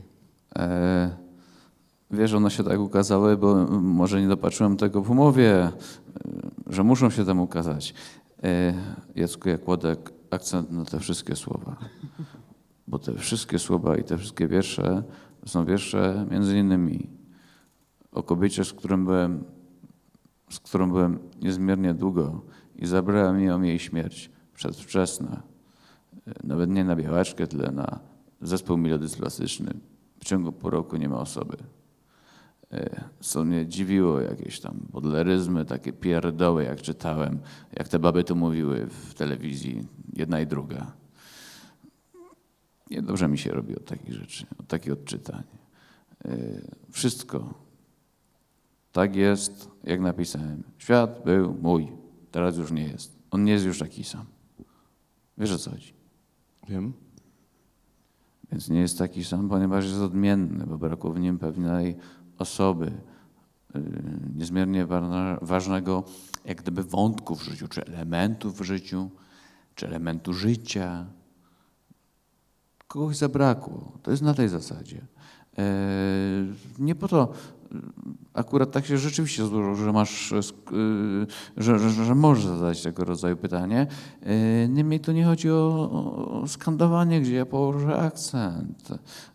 Wiesz, one się tak ukazały, bo może nie dopatrzyłem tego w umowie, że muszą się tam ukazać. Jacku, ja kładę akcent na te wszystkie słowa. Bo te wszystkie słowa i te wszystkie wiersze są wiersze między innymi o kobiecie, z którą byłem niezmiernie długo i zabrała mi ją jej śmierć przedwczesna. Nawet nie na białaczkę, tyle na zespół melodystycznie. W ciągu pół roku nie ma osoby. Co mnie dziwiło, jakieś tam bodleryzmy, takie pierdoły, jak czytałem, jak te baby to mówiły w telewizji, jedna i druga. Niedobrze mi się robi od takich rzeczy, od takich odczytań. Wszystko tak jest, jak napisałem. Świat był mój, teraz już nie jest. On nie jest już taki sam. Wiesz, o co chodzi? Wiem. Więc nie jest taki sam, ponieważ jest odmienny, bo brakło w nim pewnej osoby, niezmiernie ważnego jak gdyby wątku w życiu, czy elementu w życiu, czy elementu życia. Kogoś zabrakło. To jest na tej zasadzie. Nie po to akurat tak się rzeczywiście złożyło, że masz, że możesz zadać tego rodzaju pytanie. Niemniej to nie chodzi o skandowanie, gdzie ja położę akcent.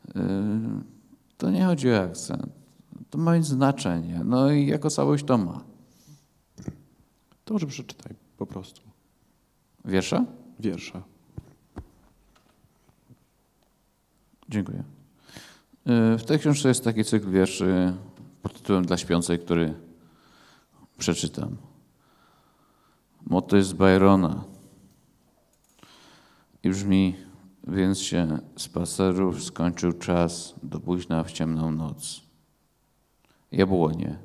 To nie chodzi o akcent. To ma mieć znaczenie. No i jako całość to ma. To może przeczytaj po prostu. Wiersza? Wiersza. Dziękuję. W tej książce jest taki cykl wierszy pod tytułem Dla śpiącej, który przeczytam. Motto jest z Byrona i brzmi: więc się spacerów skończył czas do późna w ciemną noc. Jabłonie.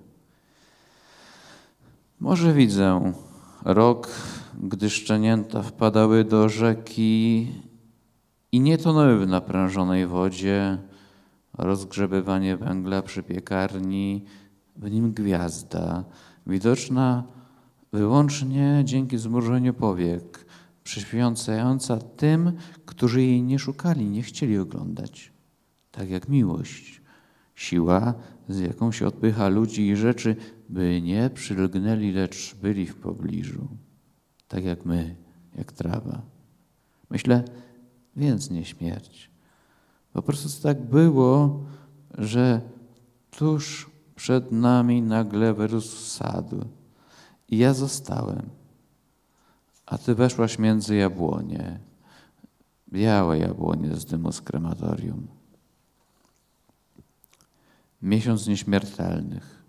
Może widzę rok, gdy szczenięta wpadały do rzeki i nie tonęły w naprężonej wodzie, rozgrzebywanie węgla przy piekarni, w nim gwiazda, widoczna wyłącznie dzięki zmrużeniu powiek, przyświecająca tym, którzy jej nie szukali, nie chcieli oglądać. Tak jak miłość, siła, z jaką się odpycha ludzi i rzeczy, by nie przylgnęli, lecz byli w pobliżu. Tak jak my, jak trawa. Myślę, więc nie śmierć. Po prostu tak było, że tuż przed nami nagle wyrósł sad i ja zostałem, a ty weszłaś między jabłonie, białe jabłonie z dymu z krematorium. Miesiąc nieśmiertelnych.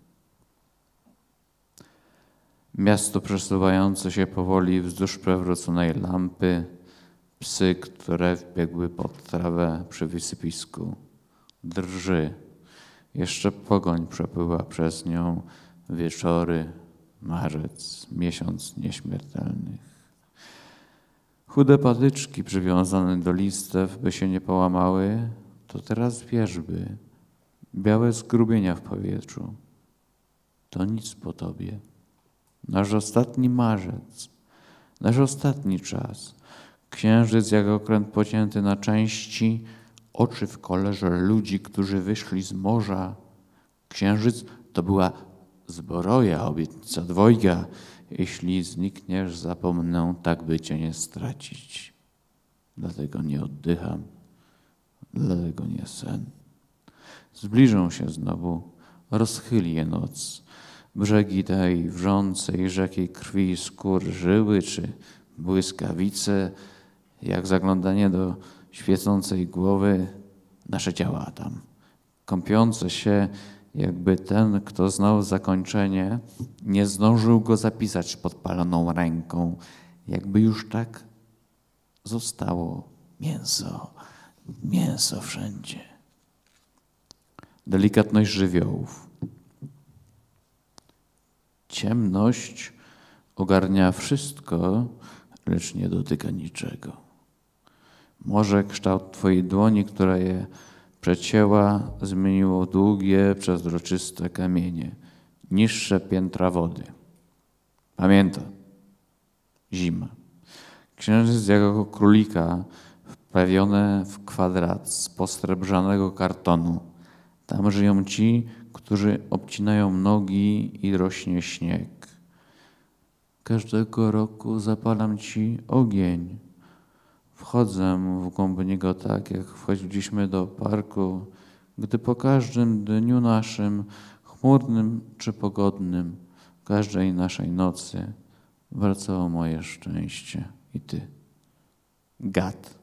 Miasto przesuwające się powoli wzdłuż przewróconej lampy, psy, które wbiegły pod trawę przy wysypisku. Drży. Jeszcze pogoń przepływa przez nią. Wieczory, marzec, miesiąc nieśmiertelnych. Chude patyczki przywiązane do listew, by się nie połamały, to teraz wierzby. Białe zgrubienia w powietrzu. To nic po tobie. Nasz ostatni marzec. Nasz ostatni czas. Księżyc jak okręt pocięty na części, oczy w kolorze ludzi, którzy wyszli z morza. Księżyc to była zbroja, obietnica dwojga. Jeśli znikniesz, zapomnę, tak by cię nie stracić. Dlatego nie oddycham, dlatego nie sen. Zbliżą się znowu, rozchyli je noc. brzegi tej wrzącej rzeki krwi i skór żyły, czy błyskawice, jak zaglądanie do świecącej głowy, nasze ciała tam, kąpiące się, jakby ten, kto znał zakończenie, nie zdążył go zapisać podpaloną ręką, jakby już tak zostało mięso wszędzie. Delikatność żywiołów. Ciemność ogarnia wszystko, lecz nie dotyka niczego. Może kształt twojej dłoni, która je przecięła, zmieniło długie, przezroczyste kamienie, niższe piętra wody. Pamięta, zima. Księżyc jako królika wprawione w kwadrat z posrebrzanego kartonu. Tam żyją ci, którzy obcinają nogi i rośnie śnieg. Każdego roku zapalam ci ogień. Wchodzę w głąb niego tak, jak wchodziliśmy do parku, gdy po każdym dniu naszym, chmurnym czy pogodnym, każdej naszej nocy wracało moje szczęście i ty. Gad.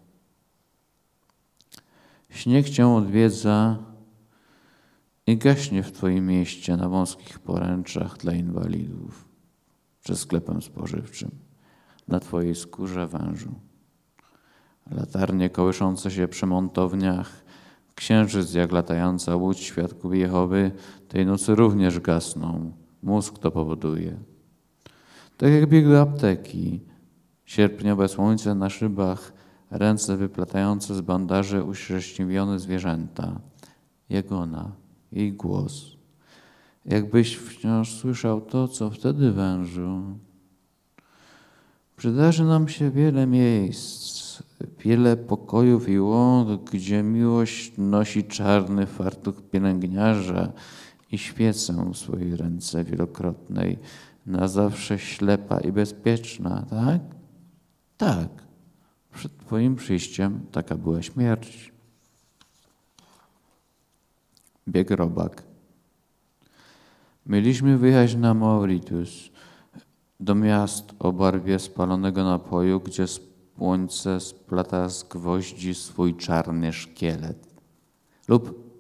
Śnieg cię odwiedza i gaśnie w twoim mieście na wąskich poręczach dla inwalidów, przed sklepem spożywczym, na twojej skórze wężu. Latarnie kołyszące się przy montowniach, księżyc jak latająca łódź świadków Jehowy tej nocy również gasną. Mózg to powoduje. Tak jak bieg do apteki, sierpniowe słońce na szybach, ręce wyplatające z bandaży uszczęśliwione zwierzęta, jak ona, jej głos. Jakbyś wciąż słyszał to, co wtedy wężu. Przydarzy nam się wiele miejsc, wiele pokojów i łąk, gdzie miłość nosi czarny fartuch pielęgniarza i świecę w swojej ręce wielokrotnej, na zawsze ślepa i bezpieczna, tak? Tak. Przed twoim przyjściem taka była śmierć. Bieg robak. Mieliśmy wyjechać na Mauritius, do miast o barwie spalonego napoju, gdzie słońce splata z gwoździ swój czarny szkielet. Lub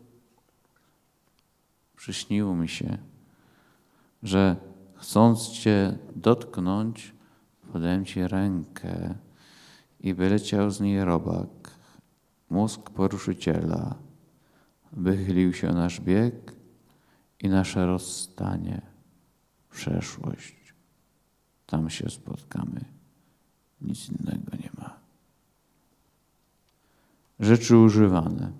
przyśniło mi się, że chcąc cię dotknąć, podałem ci rękę i wyleciał z niej robak, mózg poruszyciela. Wychylił się nasz bieg i nasze rozstanie, przeszłość. Tam się spotkamy. Nic innego nie ma. Rzeczy używane.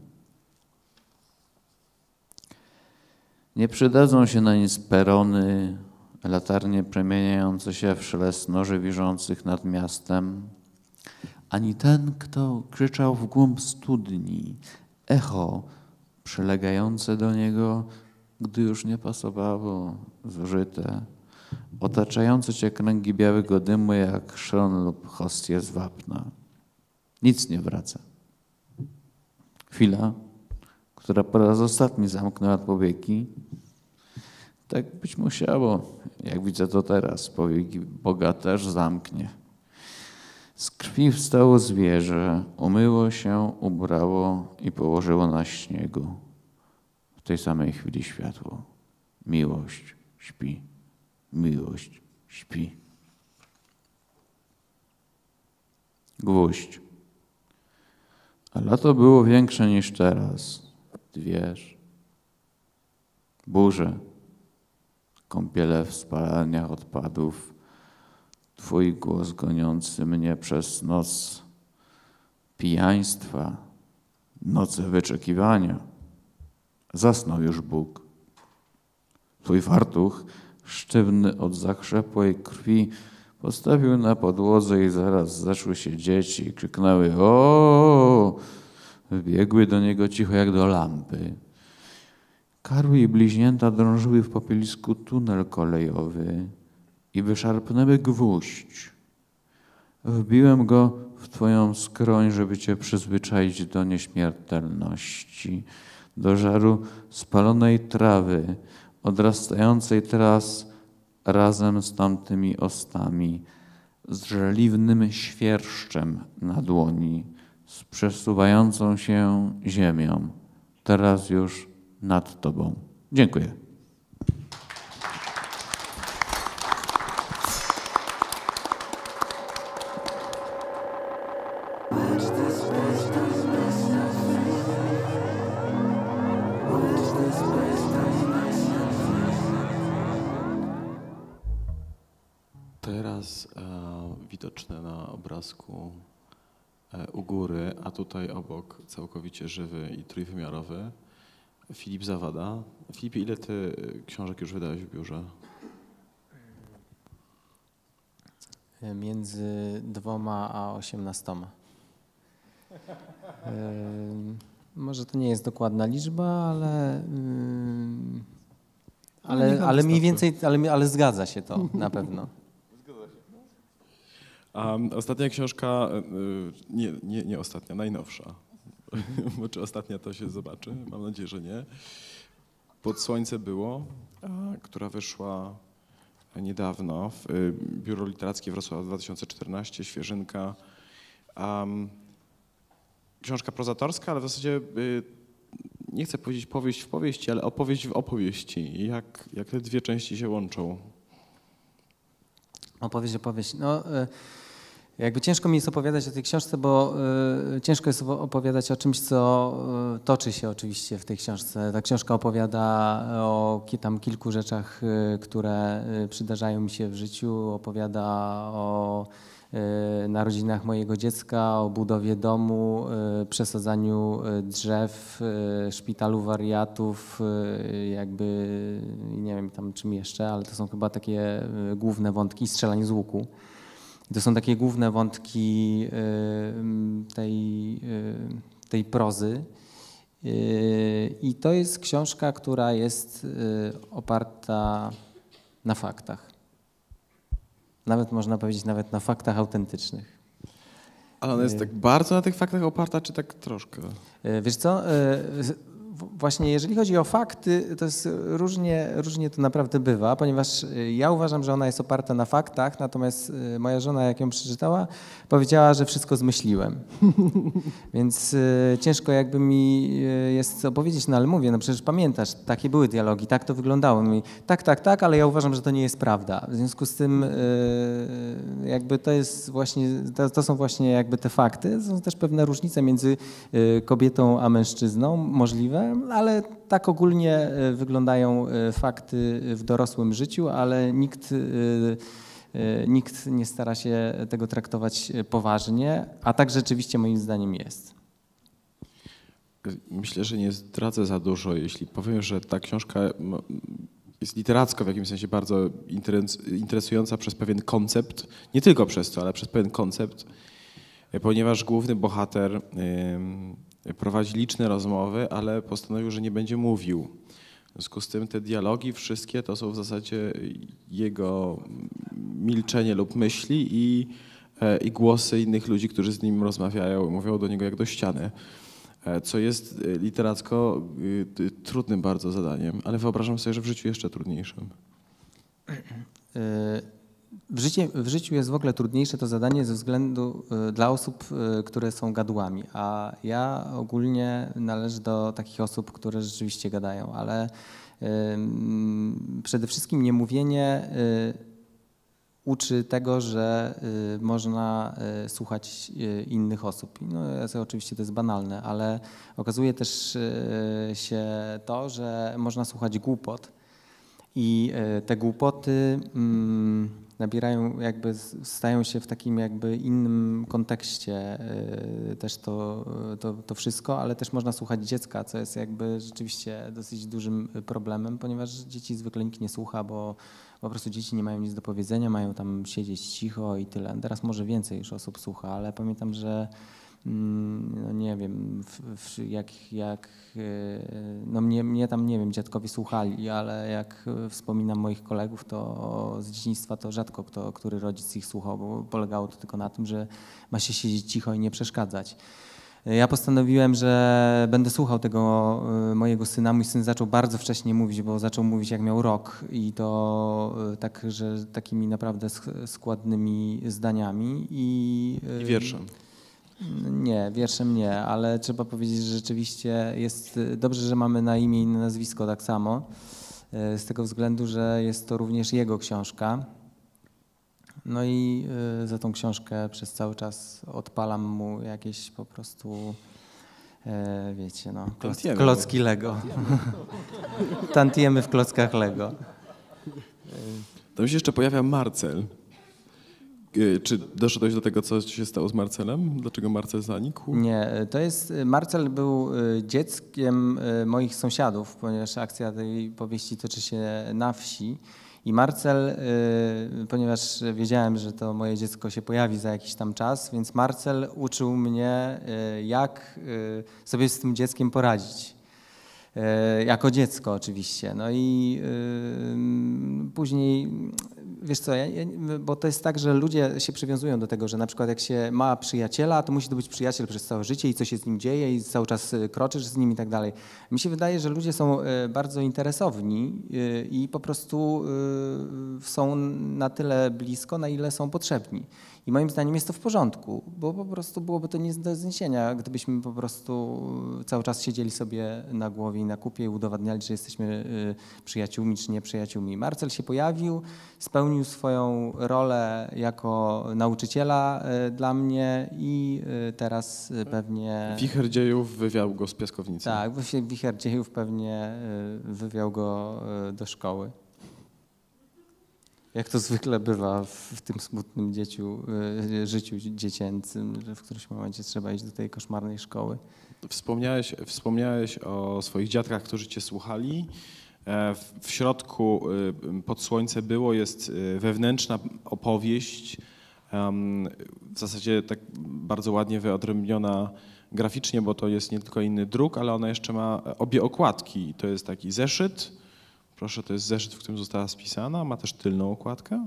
Nie przydadzą się na nic perony, latarnie przemieniające się w szelest noży wiszących nad miastem, ani ten, kto krzyczał w głąb studni, echo przylegające do niego, gdy już nie pasowało, zużyte, otaczające cię kręgi białego dymu jak szron lub hostie z wapna. Nic nie wraca. Chwila, która po raz ostatni zamknęła powieki, tak być musiało, jak widzę to teraz, powieki Boga też zamknie. Z krwi wstało zwierzę, umyło się, ubrało i położyło na śniegu. W tej samej chwili światło. Miłość śpi. Miłość śpi. Gwóźdź. A lato było większe niż teraz. Ty wiesz. Burze. Kąpiele w spalarniach odpadów. Twój głos goniący mnie przez noc pijaństwa, noce wyczekiwania. Zasnął już Bóg. Twój fartuch, sztywny od zakrzepłej krwi, postawił na podłodze i zaraz zeszły się dzieci i krzyknęły o! Wbiegły do niego cicho jak do lampy. Karły i bliźnięta drążyły w popielisku tunel kolejowy i wyszarpnęły gwóźdź. Wbiłem go w twoją skroń, żeby cię przyzwyczaić do nieśmiertelności, do żaru spalonej trawy, odrastającej teraz razem z tamtymi ostami, z żeliwnym świerszczem na dłoni, z przesuwającą się ziemią, teraz już nad Tobą. Dziękuję. Teraz widoczne na obrazku u góry, a tutaj obok całkowicie żywy i trójwymiarowy, Filip Zawada. Filipie, ile ty książek już wydałeś w biurze? Między 2 a 18. Może to nie jest dokładna liczba, ale mniej więcej, ale zgadza się to na pewno. A ostatnia książka, nie ostatnia, najnowsza, bo czy ostatnia to się zobaczy, mam nadzieję, że nie. Pod słońce było, która wyszła niedawno w Biuro Literackie Wrocław 2014, świeżynka. Książka prozatorska, ale w zasadzie nie chcę powiedzieć powieść w powieści, ale opowieść w opowieści. Jak te dwie części się łączą? Opowieść. No, jakby ciężko mi jest opowiadać o tej książce, bo ciężko jest opowiadać o czymś, co toczy się oczywiście w tej książce. Ta książka opowiada o tam kilku rzeczach, które przydarzają mi się w życiu. Opowiada o narodzinach mojego dziecka, o budowie domu, przesadzaniu drzew, szpitalu wariatów, jakby nie wiem tam czym jeszcze, ale to są chyba takie główne wątki, strzelanie z łuku. To są takie główne wątki tej prozy. I to jest książka, która jest oparta na faktach. Nawet można powiedzieć, nawet na faktach autentycznych. Ale ona jest tak bardzo na tych faktach oparta, czy tak troszkę? Wiesz co, właśnie jeżeli chodzi o fakty, to jest różnie to naprawdę bywa, ponieważ ja uważam, że ona jest oparta na faktach, natomiast moja żona, jak ją przeczytała, powiedziała, że wszystko zmyśliłem. Więc ciężko jakby mi jest opowiedzieć, no ale mówię, no przecież pamiętasz, takie były dialogi, tak to wyglądało. Mówi, tak, ale ja uważam, że to nie jest prawda. W związku z tym jakby to jest właśnie, to są właśnie jakby te fakty. Są też pewne różnice między kobietą a mężczyzną, możliwe, ale tak ogólnie wyglądają fakty w dorosłym życiu, ale nikt nie stara się tego traktować poważnie, a tak rzeczywiście moim zdaniem jest. Myślę, że nie zdradzę za dużo, jeśli powiem, że ta książka jest literacko w jakimś sensie bardzo interesująca przez pewien koncept, nie tylko przez to, ale przez pewien koncept, ponieważ główny bohater prowadzi liczne rozmowy, ale postanowił, że nie będzie mówił. W związku z tym te dialogi wszystkie to są w zasadzie jego milczenie lub myśli i głosy innych ludzi, którzy z nim rozmawiają, mówią do niego jak do ściany, co jest literacko trudnym bardzo zadaniem, ale wyobrażam sobie, że w życiu jeszcze trudniejszym. W życiu jest w ogóle trudniejsze to zadanie ze względu dla osób, które są gadłami, a ja ogólnie należę do takich osób, które rzeczywiście gadają, ale przede wszystkim niemówienie uczy tego, że można słuchać innych osób. No, oczywiście to jest banalne, ale okazuje też się to, że można słuchać głupot i te głupoty nabierają jakby, stają się w takim jakby innym kontekście też to wszystko, ale też można słuchać dziecka, co jest jakby rzeczywiście dosyć dużym problemem, ponieważ dzieci zwykle nikt nie słucha, bo po prostu dzieci nie mają nic do powiedzenia, mają tam siedzieć cicho i tyle. Teraz może więcej już osób słucha, ale pamiętam, że no nie wiem, no mnie tam, nie wiem, dziadkowie słuchali, ale jak wspominam moich kolegów, to z dzieciństwa to rzadko który rodzic ich słuchał, bo polegało to tylko na tym, że ma się siedzieć cicho i nie przeszkadzać. Ja postanowiłem, że będę słuchał tego mojego syna. Mój syn zaczął bardzo wcześnie mówić, bo zaczął mówić jak miał rok i to tak, że takimi naprawdę składnymi zdaniami. I wierszem. Nie, wierszem nie, ale trzeba powiedzieć, że rzeczywiście jest dobrze, że mamy na imię i na nazwisko tak samo, z tego względu, że jest to również jego książka. No i za tą książkę przez cały czas odpalam mu jakieś po prostu, wiecie, no, klocki Lego. Tantiemy w klockach Lego. Tam się jeszcze pojawia Marcel. Czy doszedłeś do tego, co się stało z Marcelem? Dlaczego Marcel zanikł? Nie, to jest, Marcel był dzieckiem moich sąsiadów, ponieważ akcja tej powieści toczy się na wsi. I Marcel, ponieważ wiedziałem, że to moje dziecko się pojawi za jakiś tam czas, więc Marcel uczył mnie, jak sobie z tym dzieckiem poradzić. Jako dziecko oczywiście. No i później, wiesz co, bo to jest tak, że ludzie się przywiązują do tego, że na przykład jak się ma przyjaciela, to musi to być przyjaciel przez całe życie i co się z nim dzieje i cały czas kroczysz z nim i tak dalej. Mi się wydaje, że ludzie są bardzo interesowni i po prostu są na tyle blisko, na ile są potrzebni. I moim zdaniem jest to w porządku, bo po prostu byłoby to nie do zniesienia, gdybyśmy po prostu cały czas siedzieli sobie na głowie i na kupie i udowadniali, że jesteśmy przyjaciółmi czy nie przyjaciółmi. Marcel się pojawił, spełnił swoją rolę jako nauczyciela dla mnie i teraz pewnie... Wicher dziejów wywiał go z piaskownicy. Tak, wicher dziejów pewnie wywiał go do szkoły. Jak to zwykle bywa w tym smutnym życiu dziecięcym, że w którymś momencie trzeba iść do tej koszmarnej szkoły. Wspomniałeś o swoich dziadkach, którzy cię słuchali. W środku Pod słońce było jest wewnętrzna opowieść, w zasadzie tak bardzo ładnie wyodrębniona graficznie, bo to jest nie tylko inny druk, ale ona jeszcze ma obie okładki. To jest taki zeszyt. Proszę, to jest zeszyt, w którym została spisana. Ma też tylną okładkę.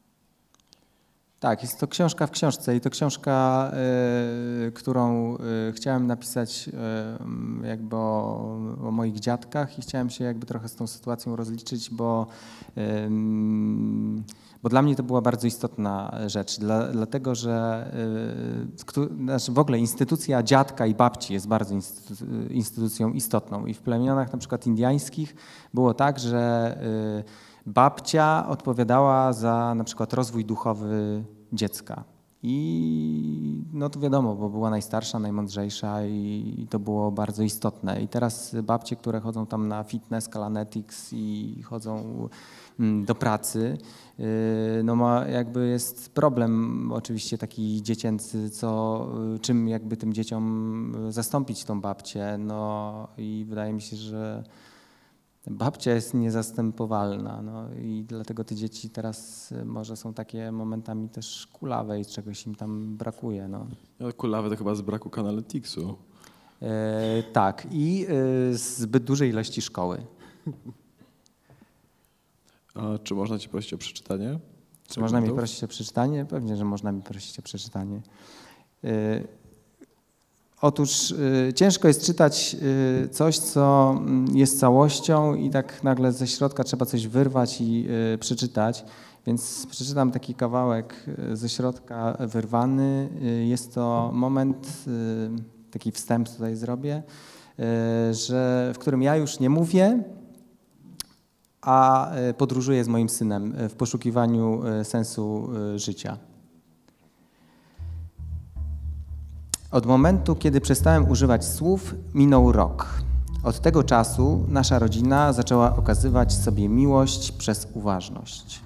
Tak, jest to książka w książce i to książka, którą chciałem napisać jakby o moich dziadkach i chciałem się jakby trochę z tą sytuacją rozliczyć, bo dla mnie to była bardzo istotna rzecz, dlatego że w ogóle instytucja dziadka i babci jest bardzo instytucją istotną i w plemionach na przykład indyjskich było tak, że babcia odpowiadała za na przykład rozwój duchowy dziecka. I no to wiadomo, bo była najstarsza, najmądrzejsza i to było bardzo istotne. I teraz babcie, które chodzą tam na fitness, Kalanetics i chodzą do pracy, no jakby jest problem oczywiście taki dziecięcy, czym jakby tym dzieciom zastąpić tą babcię. No i wydaje mi się, że babcia jest niezastępowalna, no i dlatego te dzieci teraz może są takie momentami też kulawe i czegoś im tam brakuje. No. Ale kulawe to chyba z braku Kanaletixu. Tak, i zbyt dużej ilości szkoły. A czy można cię prosić o przeczytanie? Czy można mnie prosić o przeczytanie? Pewnie, że można mi prosić o przeczytanie. Otóż ciężko jest czytać coś, co jest całością i tak nagle ze środka trzeba coś wyrwać i przeczytać, więc przeczytam taki kawałek ze środka wyrwany. Jest to moment, taki wstęp tutaj zrobię, w którym ja już nie mówię, a podróżuję z moim synem w poszukiwaniu sensu życia. Od momentu, kiedy przestałem używać słów, minął rok. Od tego czasu nasza rodzina zaczęła okazywać sobie miłość przez uważność.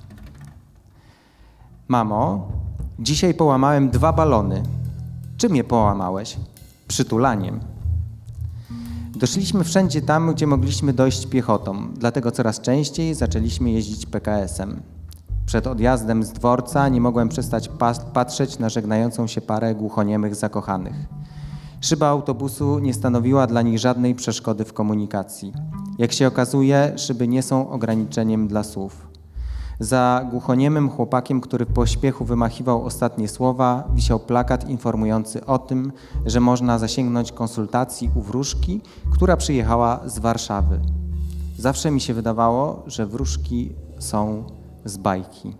Mamo, dzisiaj połamałem 2 balony. Czym je połamałeś? Przytulaniem. Doszliśmy wszędzie tam, gdzie mogliśmy dojść piechotą, dlatego coraz częściej zaczęliśmy jeździć PKS-em. Przed odjazdem z dworca nie mogłem przestać patrzeć na żegnającą się parę głuchoniemych zakochanych. Szyba autobusu nie stanowiła dla nich żadnej przeszkody w komunikacji. Jak się okazuje, szyby nie są ograniczeniem dla słów. Za głuchoniemym chłopakiem, który w pośpiechu wymachiwał ostatnie słowa, wisiał plakat informujący o tym, że można zasięgnąć konsultacji u wróżki, która przyjechała z Warszawy. Zawsze mi się wydawało, że wróżki są z bajki.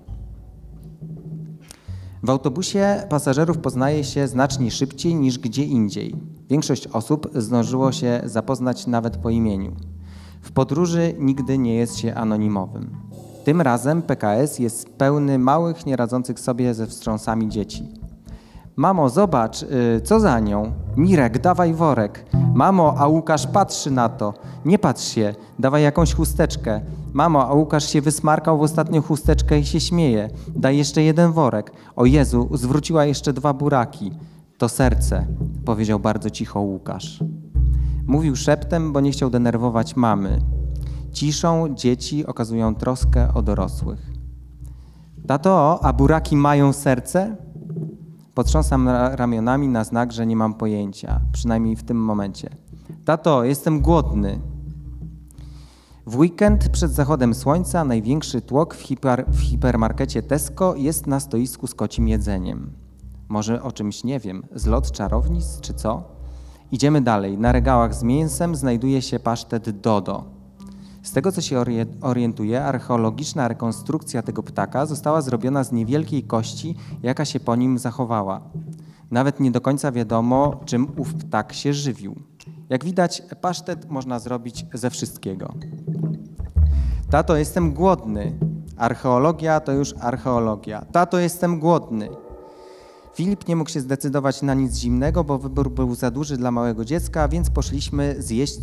W autobusie pasażerów poznaje się znacznie szybciej niż gdzie indziej. Większość osób zdążyło się zapoznać nawet po imieniu. W podróży nigdy nie jest się anonimowym. Tym razem PKS jest pełny małych, nieradzących sobie ze wstrząsami dzieci. Mamo, zobacz, co za nią? Mirek, dawaj worek. Mamo, a Łukasz patrzy na to. Nie patrz się, dawaj jakąś chusteczkę. Mamo, a Łukasz się wysmarkał w ostatnią chusteczkę i się śmieje. Daj jeszcze jeden worek. O Jezu, zwróciła jeszcze 2 buraki. To serce, powiedział bardzo cicho Łukasz. Mówił szeptem, bo nie chciał denerwować mamy. Ciszą dzieci okazują troskę o dorosłych. Tato, a buraki mają serce? Potrząsam ramionami na znak, że nie mam pojęcia, przynajmniej w tym momencie. Tato, jestem głodny. W weekend przed zachodem słońca największy tłok w hipermarkecie Tesco jest na stoisku z kocim jedzeniem. Może o czymś nie wiem, zlot czarownic czy co? Idziemy dalej. Na regałach z mięsem znajduje się pasztet Dodo. Z tego, co się orientuję, archeologiczna rekonstrukcja tego ptaka została zrobiona z niewielkiej kości, jaka się po nim zachowała. Nawet nie do końca wiadomo, czym ów ptak się żywił. Jak widać, pasztet można zrobić ze wszystkiego. Tato, jestem głodny. Archeologia to już archeologia. Tato, jestem głodny. Filip nie mógł się zdecydować na nic zimnego, bo wybór był za duży dla małego dziecka, więc poszliśmy zjeść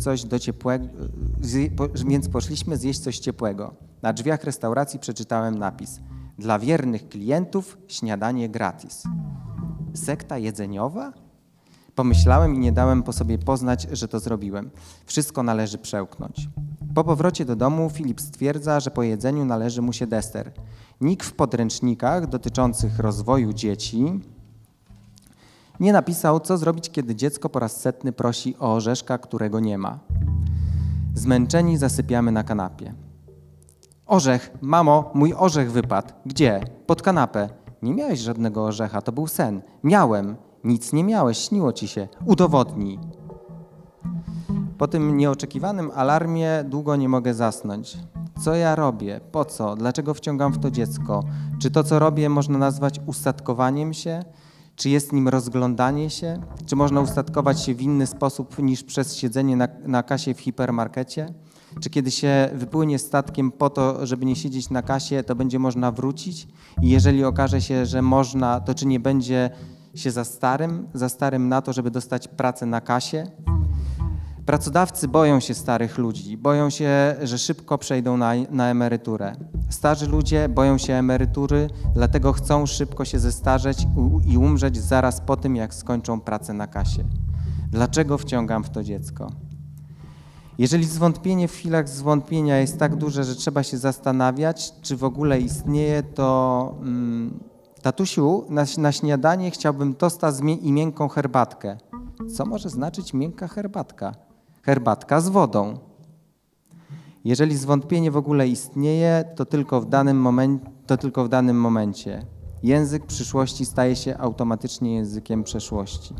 coś ciepłego. Na drzwiach restauracji przeczytałem napis: dla wiernych klientów śniadanie gratis. Sekta jedzeniowa? Pomyślałem i nie dałem po sobie poznać, że to zrobiłem. Wszystko należy przełknąć. Po powrocie do domu Filip stwierdza, że po jedzeniu należy mu się deser. Nikt w podręcznikach dotyczących rozwoju dzieci nie napisał, co zrobić, kiedy dziecko po raz setny prosi o orzeszka, którego nie ma. Zmęczeni zasypiamy na kanapie. Orzech, mamo, mój orzech wypadł. Gdzie? Pod kanapę. Nie miałeś żadnego orzecha, to był sen. Miałem. Nic nie miałeś, śniło ci się. Udowodnij. Po tym nieoczekiwanym alarmie długo nie mogę zasnąć. Co ja robię? Po co? Dlaczego wciągam w to dziecko? Czy to, co robię, można nazwać ustatkowaniem się? Czy jest nim rozglądanie się? Czy można ustatkować się w inny sposób niż przez siedzenie na kasie w hipermarkecie? Czy kiedy się wypłynie statkiem po to, żeby nie siedzieć na kasie, to będzie można wrócić? I jeżeli okaże się, że można, to czy nie będzie się za starym na to, żeby dostać pracę na kasie? Pracodawcy boją się starych ludzi, boją się, że szybko przejdą na emeryturę. Starzy ludzie boją się emerytury, dlatego chcą szybko się zestarzeć i umrzeć zaraz po tym, jak skończą pracę na kasie. Dlaczego wciągam w to dziecko? Jeżeli zwątpienie w chwilach zwątpienia jest tak duże, że trzeba się zastanawiać, czy w ogóle istnieje, to tatusiu, na śniadanie chciałbym tosta i miękką herbatkę. Co może znaczyć miękka herbatka? Herbatka z wodą. Jeżeli zwątpienie w ogóle istnieje, to tylko w danym momencie. Język przyszłości staje się automatycznie językiem przeszłości.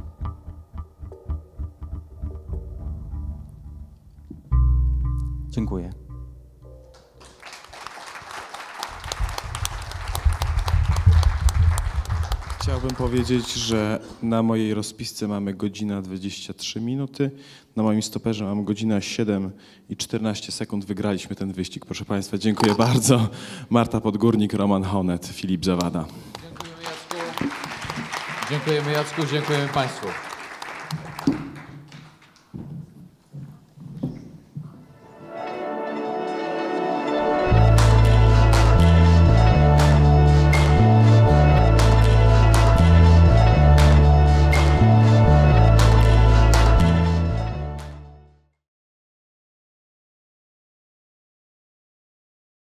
Dziękuję. Chciałbym powiedzieć, że na mojej rozpisce mamy godzina 23 minuty, na moim stoperze mam godzinę 7 i 14 sekund. Wygraliśmy ten wyścig, proszę Państwa. Dziękuję bardzo. Marta Podgórnik, Roman Honet, Filip Zawada. Dziękujemy Jacku, dziękujemy Państwu.